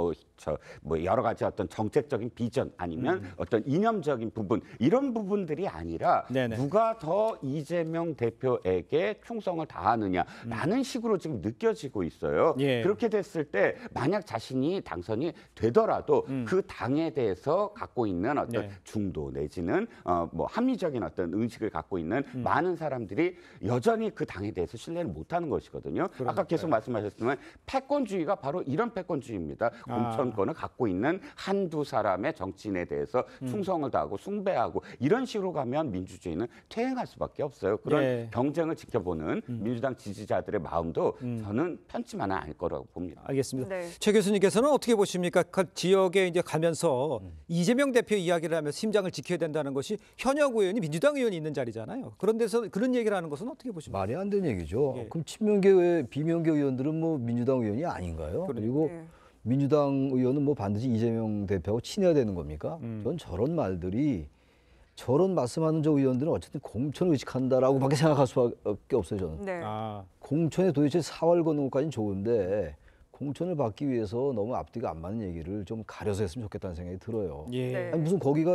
여러 가지 어떤 정책적인 비전 아니면 어떤 이념적인 부분 이런 부분들이 아니라 누가 더 이재명 대표에게 충성을 다하느냐라는 식으로 지금 느껴지고 있어요. 그렇게 됐을 때 만약 자신이 당선이 되더라도 그 당에 대해서 갖고 있는 어떤 중도 내지는 뭐 합리적인 어떤 의식을 갖고 있는 많은 사람들이 여전히 그 당에 대해서 신뢰를 못하는 것이거든요. 아까 계속 말씀하셨지만 패권주의가 바로 이런 패권주의입니다. 공천권을 갖고 있는 한두 사람의 정치인에 대해서 충성을 다하고 숭배하고 이런 식으로 가면 민주주의는 퇴행할 수밖에 없어요. 그런 경쟁을 지켜보는 민주당 지지자들의 마음도 저는 편치만은 않을 거라고 봅니다. 알겠습니다. 최 교수님께서는 어떻게 보십니까? 그 지역에 이제 가면서 이재명 대표 이야기를 하면서 심장을 지켜야 된다는 것이 현역 의원이 민주당 의원이 있는 자리잖아요. 그런 데서 그런 얘기를 하는 것은 어떻게 보십니까? 말이 안 되는 얘기죠. 그럼 친명계, 비명계 의원들은 뭐 민주당 의원이 아닌가요? 그리고 민주당 의원은 뭐 반드시 이재명 대표하고 친해야 되는 겁니까? 전 저런 말들이 저런 말씀하는 저 의원들은 어쨌든 공천을 의식한다라고밖에 생각할 수밖에 없어요. 저는. 공천에 도대체 사활 거는 것까지는 좋은데 공천을 받기 위해서 너무 앞뒤가 안 맞는 얘기를 좀 가려서 했으면 좋겠다는 생각이 들어요. 아니 무슨 거기가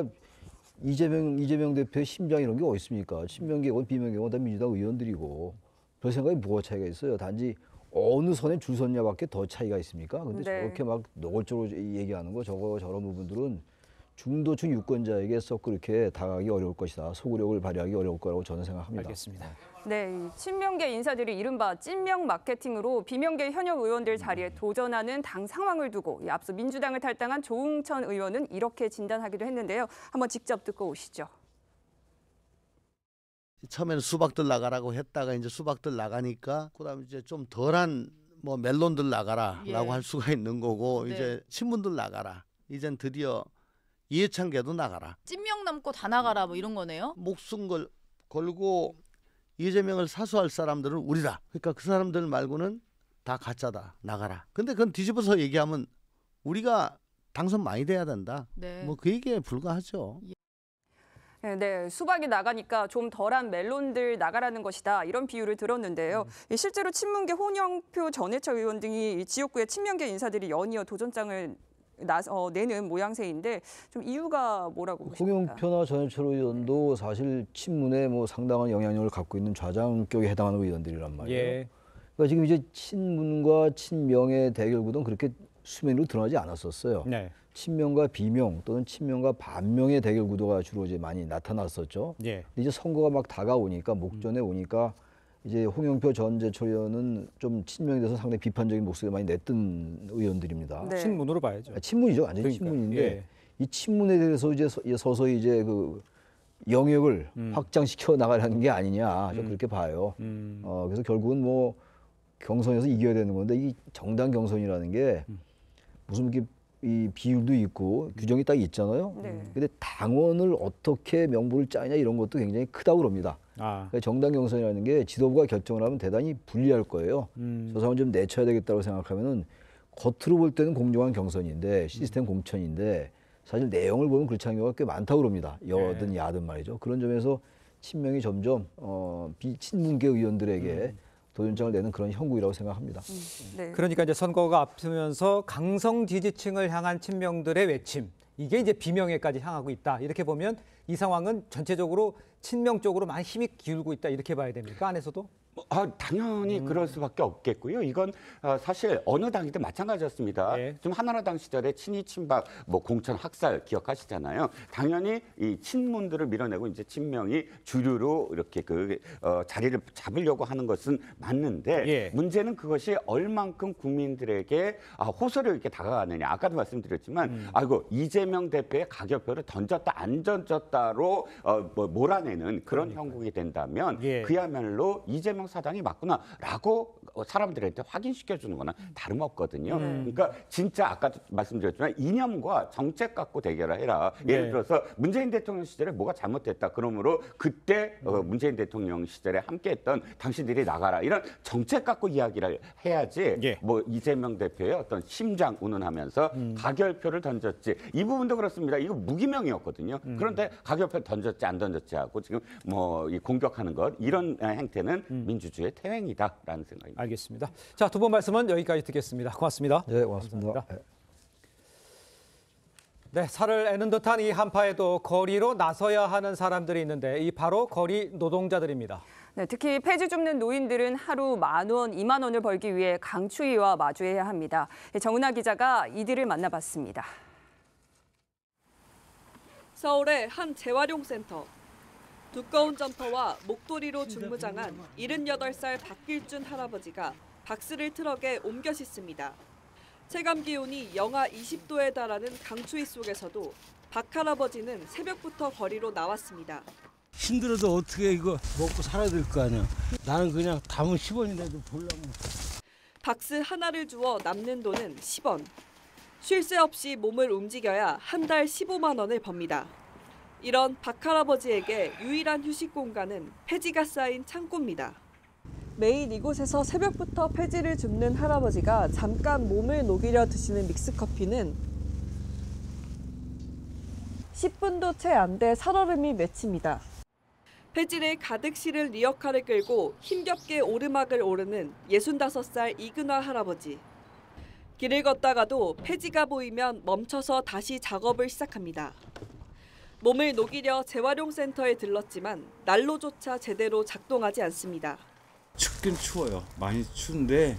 이재명 대표의 심장 이런 게 어디 있습니까? 친명계건 비명계건 다 민주당 의원들이고 별 생각이 뭐가 차이가 있어요. 단지 어느 선에 줄 섰냐밖에 더 차이가 있습니까? 근데 저렇게 막 노골적으로 얘기하는 거 저런 부분들은 중도층 유권자에게 썩 그렇게 다가가기 어려울 것이다. 소구력을 발휘하기 어려울 거라고 저는 생각합니다. 알겠습니다. 네, 이 친명계 인사들이 이른바 찐명 마케팅으로 비명계 현역 의원들 자리에 도전하는 당 상황을 두고 앞서 민주당을 탈당한 조응천 의원은 이렇게 진단하기도 했는데요. 한번 직접 듣고 오시죠. 처음에는 수박들 나가라고 했다가 이제 수박들 나가니까 그다음에 이제 좀 덜한 뭐 멜론들 나가라라고 할 수가 있는 거고 이제 친문들 나가라. 이젠 드디어 이해찬계도 나가라. 찐명 남고 다 나가라 뭐 이런 거네요. 목숨 걸고 이재명을 사수할 사람들은 우리다. 그러니까 그 사람들 말고는 다 가짜다. 나가라. 근데 그건 뒤집어서 얘기하면 우리가 당선 많이 돼야 된다. 뭐 그 얘기에 불과하죠. 네, 수박이 나가니까 좀 덜한 멜론들 나가라는 것이다. 이런 비유를 들었는데요. 실제로 친문계 홍영표 전해철 의원 등이 지역구의 친명계 인사들이 연이어 도전장을 내는 모양새인데 좀 이유가 뭐라고 보십니까? 홍영표나 전해철 의원도 사실 친문에 뭐 상당한 영향력을 갖고 있는 좌장격에 해당하는 의원들이란 말이에요. 예. 그러니까 지금 이제 친문과 친명의 대결 구도는 그렇게 수면으로 드러나지 않았었어요. 네. 친명과 비명 또는 친명과 반명의 대결 구도가 주로 이제 많이 나타났었죠. 예. 근데 이제 선거가 막 다가오니까 목전에 오니까 이제 홍영표 전재철 의원은 좀 친명에 대해서 상당히 비판적인 목소리를 많이 냈던 의원들입니다. 네. 친문으로 봐야죠. 친문이죠, 완전히 그러니까, 친문인데 예. 이 친문에 대해서 이제 서서히 이제 그 영역을 확장시켜 나가려는 게 아니냐, 좀 그렇게 봐요. 그래서 결국은 뭐 경선에서 이겨야 되는 건데 이 정당 경선이라는 게 무슨 이렇게 이 비율도 있고 규정이 딱 있잖아요. 근데 당원을 어떻게 명부를 짜냐 이런 것도 굉장히 크다고 그럽니다. 그러니까 정당 경선이라는 게 지도부가 결정을 하면 대단히 불리할 거예요. 저 사람은 좀 내쳐야 되겠다고 생각하면은 겉으로 볼 때는 공정한 경선인데 시스템 공천인데 사실 내용을 보면 그렇지 않은 경우가 꽤 많다고 그럽니다. 여든 야든 말이죠. 그런 점에서 친명이 점점 비친문계 의원들에게 도전장을 내는 그런 형국이라고 생각합니다. 네. 그러니까 이제 선거가 앞서면서 강성 지지층을 향한 친명들의 외침, 이게 이제 비명에까지 향하고 있다. 이렇게 보면 이 상황은 전체적으로 친명 쪽으로 많이 힘이 기울고 있다. 이렇게 봐야 됩니까? 안에서도? 당연히 그럴 수밖에 없겠고요. 이건 사실 어느 당이든 마찬가지였습니다. 좀 한나라당 시절에 친이 친박 뭐 공천 학살 기억하시잖아요. 당연히 이 친문들을 밀어내고 이제 친명이 주류로 이렇게 그 자리를 잡으려고 하는 것은 맞는데 문제는 그것이 얼만큼 국민들에게 호소력 있게 다가가느냐. 아까도 말씀드렸지만 아이고 이재명 대표의 가결표를 던졌다 안 던졌다로 뭐 몰아내는 그런 형국이 된다면 그야말로 이재명 사단이 맞구나라고 사람들한테 확인시켜주는 거나 다름없거든요. 그러니까 진짜 아까도 말씀드렸지만 이념과 정책 갖고 대결을 해라. 예를 들어서 문재인 대통령 시절에 뭐가 잘못됐다. 그러므로 그때 문재인 대통령 시절에 함께했던 당신들이 나가라. 이런 정책 갖고 이야기를 해야지 뭐 이재명 대표의 어떤 심장 운운하면서 가결표를 던졌지. 이 부분도 그렇습니다. 이거 무기명이었거든요. 그런데 가결표 던졌지 안 던졌지 하고 지금 뭐 공격하는 것 이런 행태는 민주주의의 태행이다라는 생각입니다. 알겠습니다. 자, 두 분 말씀은 여기까지 듣겠습니다. 고맙습니다. 네, 고맙습니다. 감사합니다. 네, 살을 애는 듯한 이 한파에도 거리로 나서야 하는 사람들이 있는데 이 바로 거리 노동자들입니다. 네, 특히 폐지 줍는 노인들은 하루 10,000원, 20,000원을 벌기 위해 강추위와 마주해야 합니다. 정은아 기자가 이들을 만나봤습니다. 서울의 한 재활용센터. 두꺼운 점퍼와 목도리로 중무장한 78살 박길준 할아버지가 박스를 트럭에 옮겨 싣습니다. 체감 기온이 영하 20도에 달하는 강추위 속에서도 박 할아버지는 새벽부터 거리로 나왔습니다. 힘들어도 어떻게 이거 먹고 살아야 될 거 아니야. 나는 그냥 담은 10원이라도 보려고. 박스 하나를 주워 남는 돈은 10원. 쉴 새 없이 몸을 움직여야 한 달 15만 원을 법니다. 이런 박 할아버지에게 유일한 휴식 공간은 폐지가 쌓인 창고입니다. 매일 이곳에서 새벽부터 폐지를 줍는 할아버지가 잠깐 몸을 녹이려 드시는 믹스커피는 10분도 채 안 돼 살얼음이 맺힙니다. 폐지를 가득 실은 리어카를 끌고 힘겹게 오르막을 오르는 65살 이근화 할아버지. 길을 걷다가도 폐지가 보이면 멈춰서 다시 작업을 시작합니다. 몸을 녹이려 재활용센터에 들렀지만 난로조차 제대로 작동하지 않습니다. 춥긴 추워요. 많이 추운데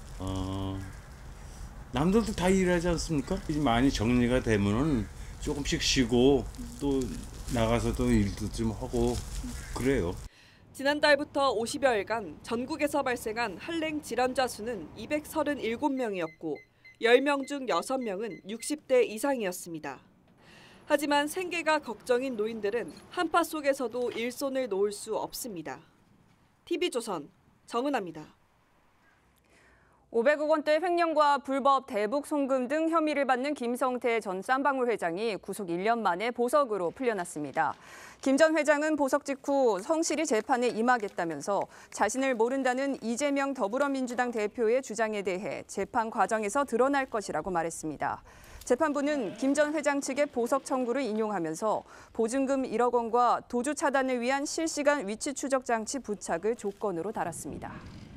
남들도 다 일하지 않습니까? 많이 정리가 되면은 조금씩 쉬고 또 나가서 또 일도 좀 하고 그래요. 지난달부터 50여일간 전국에서 발생한 한랭 질환자 수는 237명이었고 10명 중 6명은 60대 이상이었습니다. 하지만 생계가 걱정인 노인들은 한파 속에서도 일손을 놓을 수 없습니다. TV조선 정은아입니다. 500억 원대 횡령과 불법 대북 송금 등 혐의를 받는 김성태 전 쌍방울 회장이 구속 1년 만에 보석으로 풀려났습니다. 김 전 회장은 보석 직후 성실히 재판에 임하겠다면서 자신을 모른다는 이재명 더불어민주당 대표의 주장에 대해 재판 과정에서 드러날 것이라고 말했습니다. 재판부는 김 전 회장 측의 보석 청구를 인용하면서 보증금 1억 원과 도주 차단을 위한 실시간 위치 추적 장치 부착을 조건으로 달았습니다.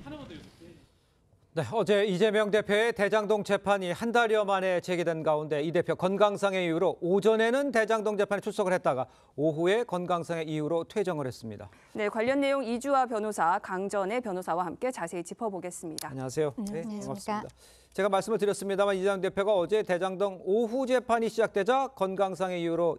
네, 어제 이재명 대표의 대장동 재판이 한 달여 만에 재개된 가운데 이 대표 건강상의 이유로 오전에는 대장동 재판에 출석을 했다가 오후에 건강상의 이유로 퇴정을 했습니다. 네, 관련 내용 이주아 변호사, 강전의 변호사와 함께 자세히 짚어보겠습니다. 안녕하세요. 네, 반갑습니다. 제가 말씀을 드렸습니다만 이재명 대표가 어제 대장동 오후 재판이 시작되자 건강상의 이유로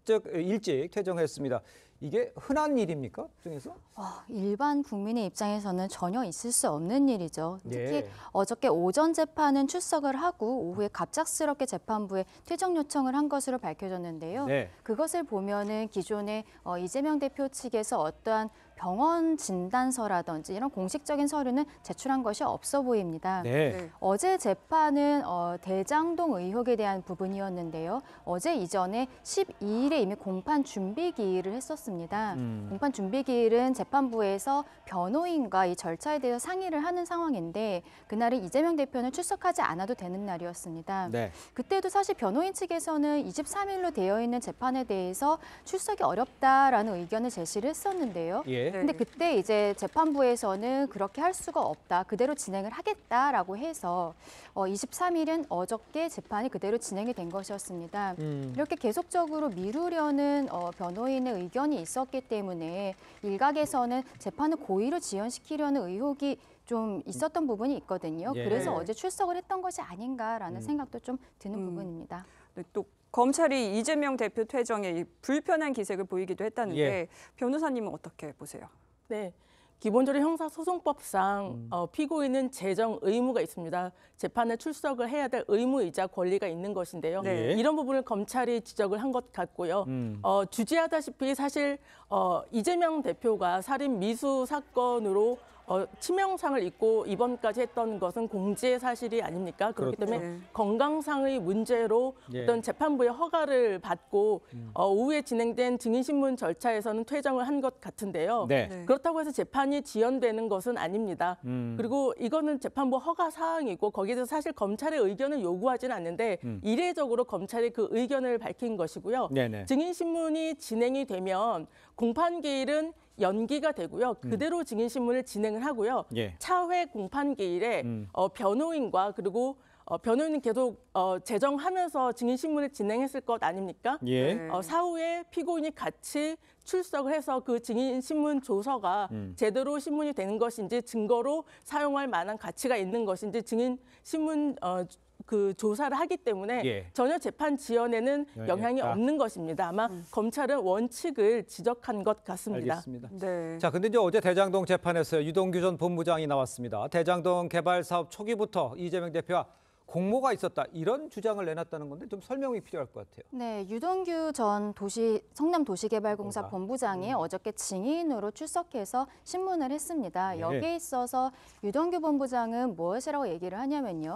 일찍 퇴정했습니다. 이게 흔한 일입니까? 중에서? 일반 국민의 입장에서는 전혀 있을 수 없는 일이죠. 특히 예. 어저께 오전 재판은 출석을 하고 오후에 갑작스럽게 재판부에 퇴정 요청을 한 것으로 밝혀졌는데요. 네. 그것을 보면은 기존에 이재명 대표 측에서 어떠한 병원 진단서라든지 이런 공식적인 서류는 제출한 것이 없어 보입니다. 네. 어제 재판은 대장동 의혹에 대한 부분이었는데요. 어제 이전에 12일에 이미 공판 준비 기일을 했었습니다. 공판 준비 기일은 재판부에서 변호인과 이 절차에 대해서 상의를 하는 상황인데 그날은 이재명 대표는 출석하지 않아도 되는 날이었습니다. 네. 그때도 사실 변호인 측에서는 23일로 되어 있는 재판에 대해서 출석이 어렵다라는 의견을 제시를 했었는데요. 예. 근데 그때 이제 재판부에서는 그렇게 할 수가 없다. 그대로 진행을 하겠다라고 해서 23일은 어저께 재판이 그대로 진행이 된 것이었습니다. 이렇게 계속적으로 미루려는 변호인의 의견이 있었기 때문에 일각에서는 재판을 고의로 지연시키려는 의혹이 좀 있었던 부분이 있거든요. 예. 그래서 어제 출석을 했던 것이 아닌가라는 생각도 좀 드는 부분입니다. 네, 또 검찰이 이재명 대표 퇴정에 불편한 기색을 보이기도 했다는데 예. 변호사님은 어떻게 보세요? 네. 기본적으로 형사소송법상 피고인은 재정 의무가 있습니다. 재판에 출석을 해야 될 의무이자 권리가 있는 것인데요. 네. 이런 부분을 검찰이 지적을 한 것 같고요. 주지하다시피 사실 이재명 대표가 살인 미수 사건으로 치명상을 입고 입원까지 했던 것은 공지의 사실이 아닙니까? 그렇기 그렇죠. 때문에 건강상의 문제로 예. 어떤 재판부의 허가를 받고 오후에 진행된 증인신문 절차에서는 퇴정을 한 것 같은데요. 네. 네. 그렇다고 해서 재판이 지연되는 것은 아닙니다. 그리고 이거는 재판부 허가 사항이고 거기에 대해서 사실 검찰의 의견을 요구하지는 않는데 이례적으로 검찰이 그 의견을 밝힌 것이고요. 네네. 증인신문이 진행이 되면 공판기일은 연기가 되고요. 그대로 증인신문을 진행을 하고요. 예. 차회 공판기일에 변호인과 그리고 변호인은 계속 재정하면서 증인신문을 진행했을 것 아닙니까? 예. 사후에 피고인이 같이 출석을 해서 그 증인신문 조서가 제대로 신문이 되는 것인지 증거로 사용할 만한 가치가 있는 것인지 증인신문 그 조사를 하기 때문에 예. 전혀 재판 지연에는 영향이 없는 것입니다. 아마 검찰은 원칙을 지적한 것 같습니다. 알겠습니다. 네. 자, 근데 이제 어제 대장동 재판에서 유동규 전 본부장이 나왔습니다. 대장동 개발 사업 초기부터 이재명 대표와 공모가 있었다 이런 주장을 내놨다는 건데 좀 설명이 필요할 것 같아요. 네, 유동규 전 성남도시개발공사 본부장이 어저께 증인으로 출석해서 신문을 했습니다. 네. 여기에 있어서 유동규 본부장은 무엇이라고 얘기를 하냐면요.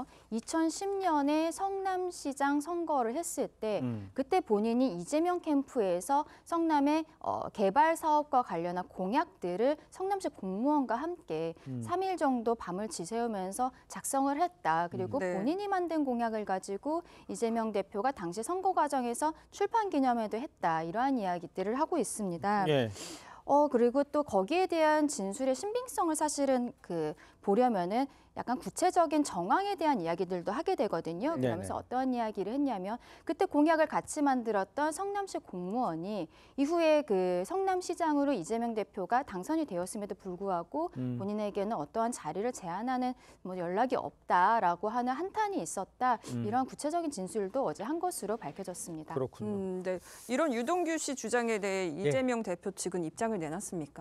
2010년에 성남시장 선거를 했을 때 그때 본인이 이재명 캠프에서 성남의 개발 사업과 관련한 공약들을 성남시 공무원과 함께 3일 정도 밤을 지새우면서 작성을 했다. 그리고 네. 본인이 만든 공약을 가지고 이재명 대표가 당시 선거 과정에서 출판 기념회도 했다. 이러한 이야기들을 하고 있습니다. 예. 그리고 또 거기에 대한 진술의 신빙성을 사실은 보려면은 약간 구체적인 정황에 대한 이야기들도 하게 되거든요. 그러면서 네네. 어떠한 이야기를 했냐면 그때 공약을 같이 만들었던 성남시 공무원이 이후에 그 성남시장으로 이재명 대표가 당선이 되었음에도 불구하고 본인에게는 어떠한 자리를 제안하는 연락이 없다라고 하는 한탄이 있었다. 이러한 구체적인 진술도 어제 한 것으로 밝혀졌습니다. 그렇군요. 네. 이런 유동규 씨 주장에 대해 이재명 대표 측은 입장을 내놨습니까?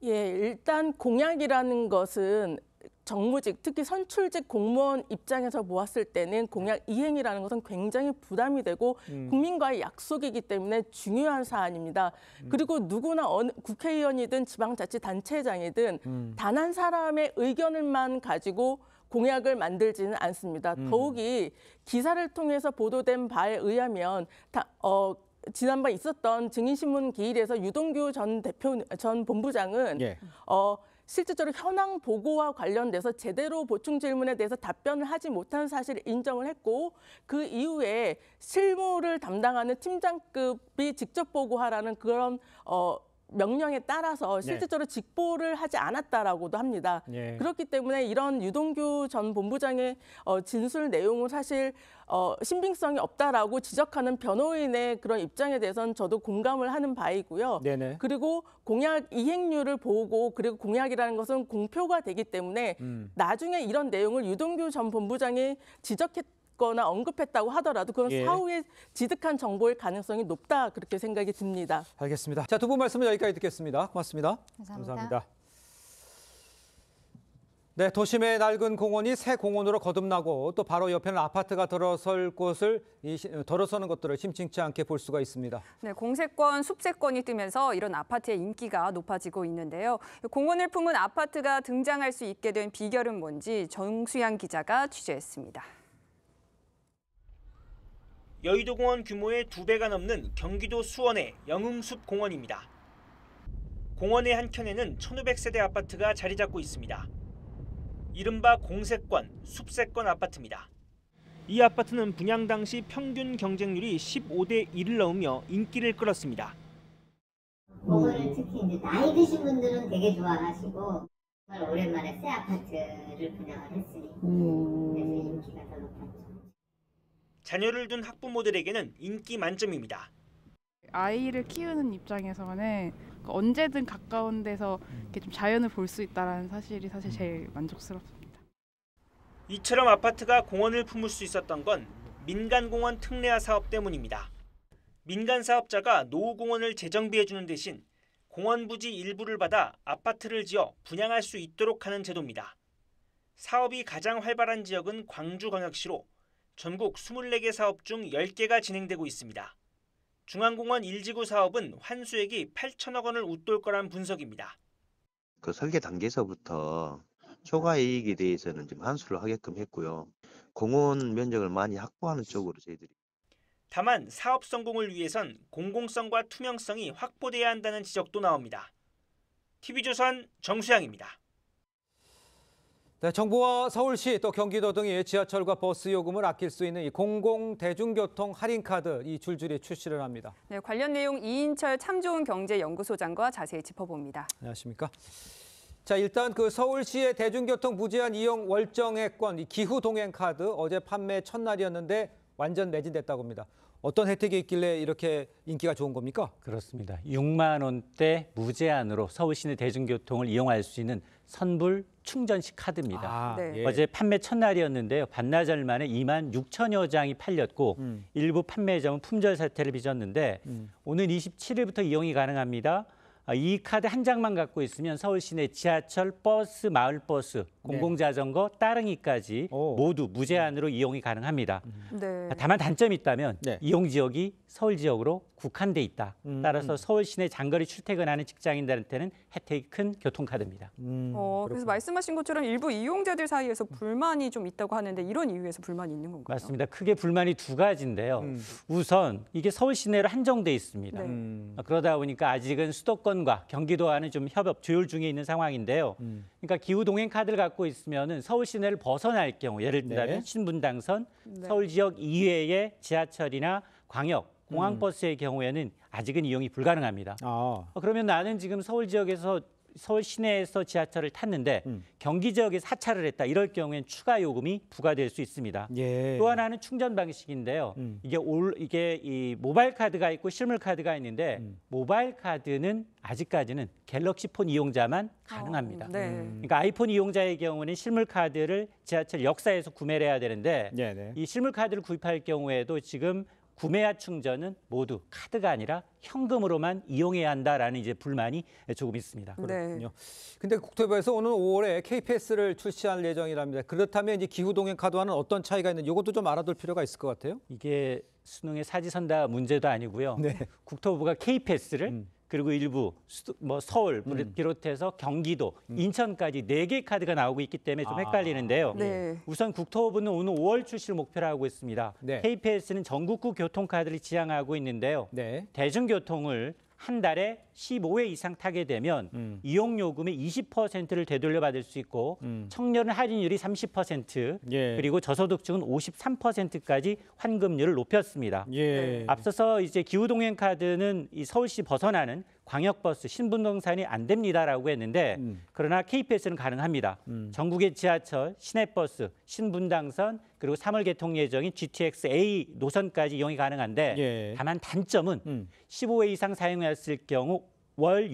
예, 일단 공약이라는 것은 정무직, 특히 선출직 공무원 입장에서 보았을 때는 공약 이행이라는 것은 굉장히 부담이 되고 국민과의 약속이기 때문에 중요한 사안입니다. 그리고 누구나 국회의원이든 지방자치단체장이든 단 한 사람의 의견을만 가지고 공약을 만들지는 않습니다. 더욱이 기사를 통해서 보도된 바에 의하면 지난번 있었던 증인신문 기일에서 유동규 전 본부장은 실질적으로 현황 보고와 관련돼서 제대로 보충 질문에 대해서 답변을 하지 못한 사실을 인정을 했고 그 이후에 실무를 담당하는 팀장급이 직접 보고하라는 그런 명령에 따라서 실질적으로 직보를 하지 않았다라고도 합니다. 그렇기 때문에 이런 유동규 전 본부장의 진술 내용은 사실 신빙성이 없다라고 지적하는 변호인의 그런 입장에 대해서는 저도 공감을 하는 바이고요. 네네. 그리고 공약 이행률을 보고 그리고 공약이라는 것은 공표가 되기 때문에 나중에 이런 내용을 유동규 전 본부장이 거나 언급했다고 하더라도 그건 사후에 지득한 정보일 가능성이 높다 그렇게 생각이 듭니다. 알겠습니다. 자, 두 분 말씀은 여기까지 듣겠습니다. 고맙습니다. 감사합니다. 네, 도심의 낡은 공원이 새 공원으로 거듭나고 또 바로 옆에는 아파트가 들어서는 것들을 심심치 않게 볼 수가 있습니다. 네, 공세권, 숲세권이 뜨면서 이런 아파트의 인기가 높아지고 있는데요. 공원을 품은 아파트가 등장할 수 있게 된 비결은 뭔지 정수양 기자가 취재했습니다. 여의도공원 규모의 2배가 넘는 경기도 수원의 영흥숲 공원입니다. 공원의 한켠에는 1,500세대 아파트가 자리 잡고 있습니다. 이른바 공세권, 숲세권 아파트입니다. 이 아파트는 분양 당시 평균 경쟁률이 15대 1을 넘으며 인기를 끌었습니다. 공원을 특히 이제 나이 드신 분들은 되게 좋아하시고 정말 오랜만에 새 아파트를 분양을 했으니 그래서 인기가 더 높았죠. 자녀를 둔 학부모들에게는 인기 만점입니다. 아이를 키우는 입장에서는 언제든 가까운 데서 이렇게 좀 자연을 볼 수 있다는 사실이 사실 제일 만족스럽습니다. 이처럼 아파트가 공원을 품을 수 있었던 건 민간공원 특례화 사업 때문입니다. 민간 사업자가 노후공원을 재정비해주는 대신 공원 부지 일부를 받아 아파트를 지어 분양할 수 있도록 하는 제도입니다. 사업이 가장 활발한 지역은 광주광역시로 전국 24개 사업 중 10개가 진행되고 있습니다. 중앙공원 1지구 사업은 환수액이 8천억 원을 웃돌 거란 분석입니다. 그 설계 단계에서부터 초과 이익에 대해서는 좀 환수를 하게끔 했고요. 공원 면적을 많이 확보하는 쪽으로 저희들이. 다만 사업 성공을 위해선 공공성과 투명성이 확보돼야 한다는 지적도 나옵니다. TV조선 정수양입니다. 네, 정부와 서울시 또 경기도 등이 지하철과 버스 요금을 아낄 수 있는 이 공공대중교통 할인카드 이 줄줄이 출시를 합니다. 네, 관련 내용 이인철 참 좋은 경제연구소장과 자세히 짚어봅니다. 안녕하십니까? 자, 일단 그 서울시의 대중교통 무제한 이용 월정액권 이 기후 동행 카드 어제 판매 첫날이었는데 완전 매진됐다고 합니다. 어떤 혜택이 있길래 이렇게 인기가 좋은 겁니까? 그렇습니다. 6만 원대 무제한으로 서울 시내 대중교통을 이용할 수 있는 선불 충전식 카드입니다. 어제 판매 첫날이었는데요. 반나절 만에 2만 6천여 장이 팔렸고 일부 판매점은 품절 사태를 빚었는데 오늘 27일부터 이용이 가능합니다. 이 카드 한 장만 갖고 있으면 서울 시내 지하철, 버스, 마을버스, 공공자전거, 따릉이까지 모두 무제한으로 이용이 가능합니다. 다만 단점이 있다면 이용 지역이 서울 지역으로 국한돼 있다. 따라서 서울 시내 장거리 출퇴근하는 직장인들한테는 혜택이 큰 교통카드입니다. 그래서 말씀하신 것처럼 일부 이용자들 사이에서 불만이 좀 있다고 하는데 이런 이유에서 불만이 있는 건가요? 맞습니다. 크게 불만이 두 가지인데요. 우선 이게 서울 시내로 한정돼 있습니다. 그러다 보니까 아직은 수도권과 경기도와는 좀 협업, 조율 중에 있는 상황인데요. 그러니까 기후 동행 카드를 갖고 있으면은 서울 시내를 벗어날 경우, 예를 들면 신분당선, 서울 지역 이외의 지하철이나 광역, 공항버스의 경우에는 아직은 이용이 불가능합니다. 그러면 나는 지금 서울 지역에서 서울 시내에서 지하철을 탔는데 경기 지역에서 하차를 했다. 이럴 경우에는 추가 요금이 부과될 수 있습니다. 또 하나는 충전 방식인데요. 이게 이 모바일 카드가 있고 실물 카드가 있는데 모바일 카드는 아직까지는 갤럭시 폰 이용자만 가능합니다. 그러니까 아이폰 이용자의 경우는 실물 카드를 지하철 역사에서 구매를 해야 되는데 이 실물 카드를 구입할 경우에도 지금 구매와 충전은 모두 카드가 아니라 현금으로만 이용해야 한다라는 이제 불만이 조금 있습니다. 그렇군요. 근데 국토부에서 오는 5월에 K패스를 출시할 예정이랍니다. 그렇다면 이제 기후 동행 카드와는 어떤 차이가 있는지 이것도 좀 알아둘 필요가 있을 것 같아요. 이게 수능의 사지선다 문제도 아니고요. 네. 국토부가 K패스를 그리고 일부 서울 비롯해서 경기도, 인천까지 4개 카드가 나오고 있기 때문에 좀 헷갈리는데요. 네. 우선 국토부는 오늘 5월 출시를 목표로 하고 있습니다. 네. K패스는 전국구 교통카드를 지향하고 있는데요. 대중교통을 한 달에 15회 이상 타게 되면 이용요금의 20%를 되돌려받을 수 있고 청년은 할인율이 30% 그리고 저소득층은 53%까지 환급률을 높였습니다. 앞서서 이제 기후동행 카드는 이 서울시 벗어나는 광역버스, 신분당선이 안 됩니다라고 했는데 그러나 K패스는 가능합니다. 전국의 지하철, 시내버스, 신분당선 그리고 3월 개통 예정인 GTX A 노선까지 이용이 가능한데 다만 단점은 15회 이상 사용했을 경우 월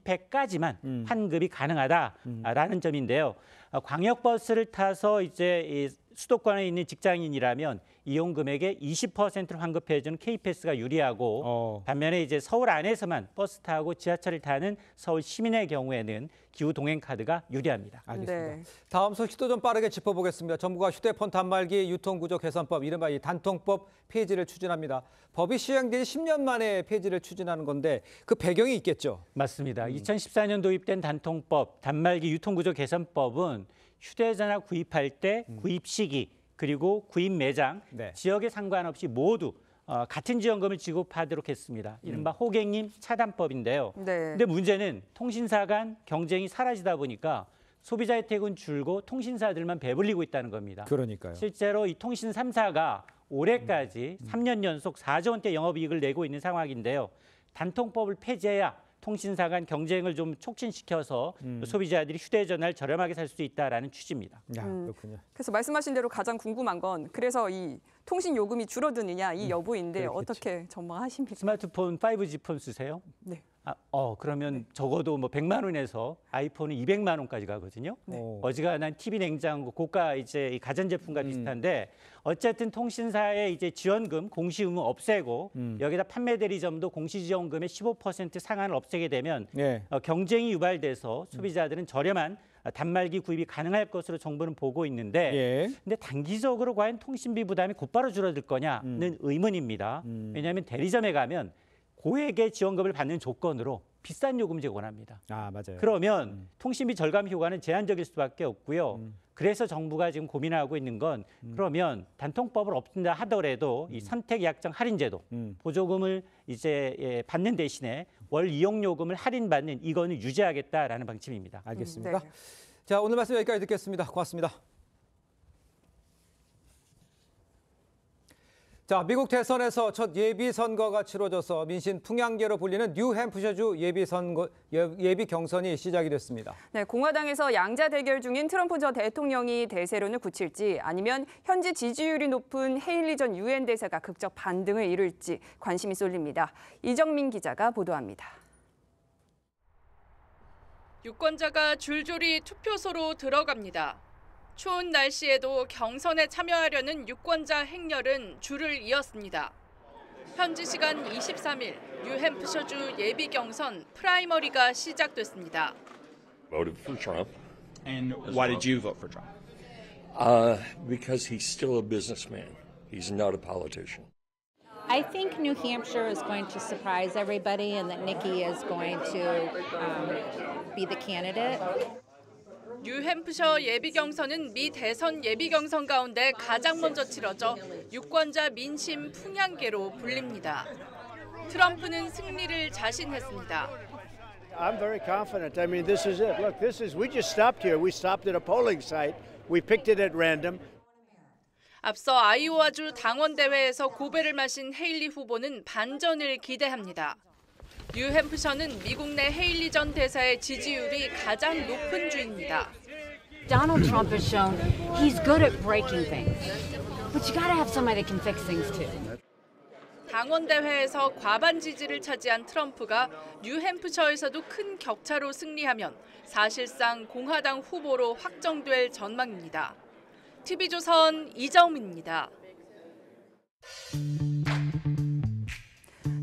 60회까지만 환급이 가능하다라는 점인데요. 광역버스를 타서 이제 이 수도권에 있는 직장인이라면 이용 금액의 20%를 환급해주는 K패스가 유리하고 반면에 이제 서울 안에서만 버스 타고 지하철을 타는 서울 시민의 경우에는 기후 동행 카드가 유리합니다. 알겠습니다. 다음 소식도 좀 빠르게 짚어보겠습니다. 정부가 휴대폰 단말기 유통구조 개선법, 이른바 이 단통법 폐지를 추진합니다. 법이 시행된 10년 만에 폐지를 추진하는 건데 그 배경이 있겠죠? 맞습니다. 2014년 도입된 단통법, 단말기 유통구조 개선법은 휴대전화 구입할 때 구입 시기 그리고 구입 매장, 지역에 상관없이 모두 같은 지원금을 지급하도록 했습니다. 이른바 호객님 차단법인데요. 근데 문제는 통신사 간 경쟁이 사라지다 보니까 소비자 혜택은 줄고 통신사들만 배불리고 있다는 겁니다. 그러니까요. 실제로 이 통신 3사가 올해까지 3년 연속 4조 원대 영업이익을 내고 있는 상황인데요. 단통법을 폐지해야 통신사 간 경쟁을 좀 촉진시켜서 소비자들이 휴대전화를 저렴하게 살 수 있다라는 취지입니다. 그렇군요. 그래서 말씀하신 대로 가장 궁금한 건 그래서 이 통신 요금이 줄어드느냐 이 여부인데 어떻게 전망하십니까? 스마트폰 5G 폰 쓰세요? 네. 그러면 적어도 뭐 100만 원에서 아이폰은 200만 원까지 가거든요. 어지간한 TV 냉장고 고가 이제 이 가전제품과 비슷한데 어쨌든 통신사의 이제 지원금 공시의무 없애고 여기다 판매 대리점도 공시지원금의 15% 상한을 없애게 되면 경쟁이 유발돼서 소비자들은 저렴한 단말기 구입이 가능할 것으로 정부는 보고 있는데 근데 단기적으로 과연 통신비 부담이 곧바로 줄어들 거냐는 의문입니다. 왜냐하면 대리점에 가면 고액의 지원금을 받는 조건으로 비싼 요금제를 원합니다. 맞아요. 그러면 통신비 절감 효과는 제한적일 수밖에 없고요. 그래서 정부가 지금 고민하고 있는 건 그러면 단통법을 없앤다 하더라도 이 선택 약정 할인제도 보조금을 이제 받는 대신에 월 이용요금을 할인받는 이거는 유지하겠다라는 방침입니다. 알겠습니다. 자, 오늘 말씀 여기까지 듣겠습니다. 고맙습니다. 자, 미국 대선에서 첫 예비선거가 치러져서 민심 풍향계로 불리는 뉴햄프셔주 예비 경선이 시작이 됐습니다. 네, 공화당에서 양자 대결 중인 트럼프 전 대통령이 대세론을 굳힐지 아니면 현지 지지율이 높은 헤일리 전 유엔 대사가 극적 반등을 이룰지 관심이 쏠립니다. 이정민 기자가 보도합니다. 유권자가 줄줄이 투표소로 들어갑니다. 추운 날씨에도 경선에 참여하려는 유권자 행렬은 줄을 이었습니다. 현지 시간 23일 뉴햄프셔주 예비 경선 프라이머리가 시작됐습니다. Voted for Trump. And why did you vote for Trump? Because he's still a businessman. He's not a politician. I think New Hampshire is going to surprise everybody and that Nikki is going to be the candidate. 뉴햄프셔 예비 경선은 미 대선 예비 경선 가운데 가장 먼저 치러져 유권자 민심 풍향계로 불립니다. 트럼프는 승리를 자신했습니다. I'm very confident. I mean, this is it. Look, we just stopped here. We stopped at a polling site. We picked it at random. 앞서 아이오와주 당원 대회에서 고배를 마신 헤일리 후보는 반전을 기대합니다. 뉴햄프셔는 미국 내 헤일리 전 대사의 지지율이 가장 높은 주입니다. Donald Trump has shown he's good at breaking things, but you got to have somebody that can fix things too. 당원 대회에서 과반 지지를 차지한 트럼프가 뉴햄프셔에서도 큰 격차로 승리하면 사실상 공화당 후보로 확정될 전망입니다. TV조선 이정민입니다.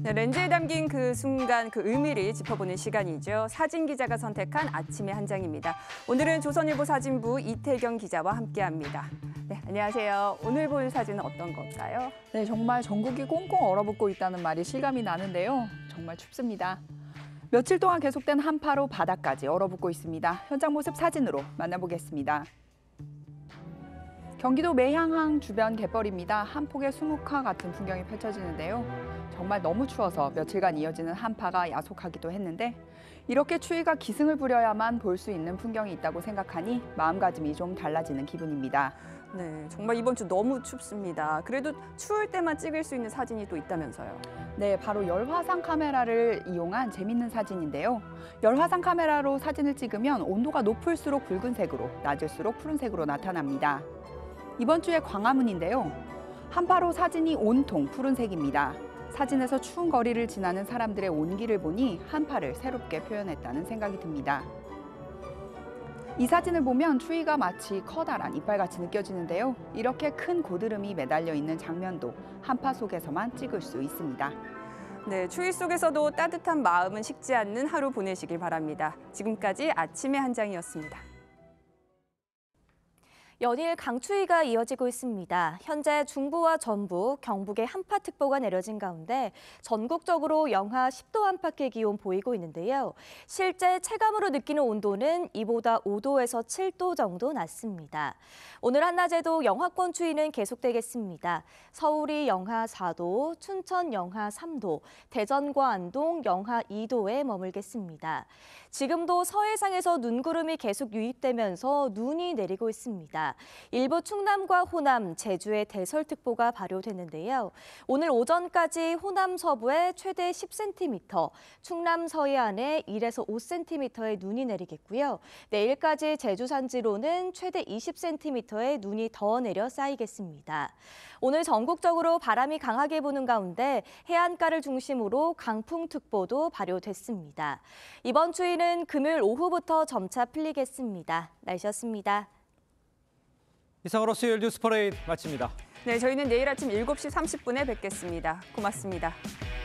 네, 렌즈에 담긴 그 순간 그 의미를 짚어보는 시간이죠. 사진 기자가 선택한 아침의 한 장입니다. 오늘은 조선일보 사진부 이태경 기자와 함께합니다. 네, 안녕하세요. 오늘 볼 사진은 어떤 걸까요? 네, 정말 전국이 꽁꽁 얼어붙고 있다는 말이 실감이 나는데요. 정말 춥습니다. 며칠 동안 계속된 한파로 바다까지 얼어붙고 있습니다. 현장 모습 사진으로 만나보겠습니다. 경기도 매향항 주변 갯벌입니다. 한 폭의 수묵화 같은 풍경이 펼쳐지는데요. 정말 너무 추워서 며칠간 이어지는 한파가 야속하기도 했는데 이렇게 추위가 기승을 부려야만 볼 수 있는 풍경이 있다고 생각하니 마음가짐이 좀 달라지는 기분입니다. 네, 정말 이번 주 너무 춥습니다. 그래도 추울 때만 찍을 수 있는 사진이 또 있다면서요. 네, 바로 열화상 카메라를 이용한 재밌는 사진인데요. 열화상 카메라로 사진을 찍으면 온도가 높을수록 붉은색으로, 낮을수록 푸른색으로 나타납니다. 이번 주에 광화문인데요. 한파로 사진이 온통 푸른색입니다. 사진에서 추운 거리를 지나는 사람들의 온기를 보니 한파를 새롭게 표현했다는 생각이 듭니다. 이 사진을 보면 추위가 마치 커다란 이빨같이 느껴지는데요. 이렇게 큰 고드름이 매달려 있는 장면도 한파 속에서만 찍을 수 있습니다. 네, 추위 속에서도 따뜻한 마음은 식지 않는 하루 보내시길 바랍니다. 지금까지 아침의 한 장이었습니다. 연일 강추위가 이어지고 있습니다. 현재 중부와 전북, 경북에 한파특보가 내려진 가운데 전국적으로 영하 10도 안팎의 기온 보이고 있는데요. 실제 체감으로 느끼는 온도는 이보다 5도에서 7도 정도 낮습니다. 오늘 한낮에도 영하권 추위는 계속되겠습니다. 서울이 영하 4도, 춘천 영하 3도, 대전과 안동 영하 2도에 머물겠습니다. 지금도 서해상에서 눈구름이 계속 유입되면서 눈이 내리고 있습니다. 일부 충남과 호남, 제주에 대설특보가 발효됐는데요. 오늘 오전까지 호남 서부에 최대 10cm, 충남 서해안에 1에서 5cm의 눈이 내리겠고요. 내일까지 제주 산지로는 최대 20cm의 눈이 더 내려 쌓이겠습니다. 오늘 전국적으로 바람이 강하게 부는 가운데 해안가를 중심으로 강풍특보도 발효됐습니다. 이번 추위는 금요일 오후부터 점차 풀리겠습니다. 날씨였습니다. 이상으로 수요일 뉴스 퍼레이드 마칩니다. 네, 저희는 내일 아침 7시 30분에 뵙겠습니다. 고맙습니다.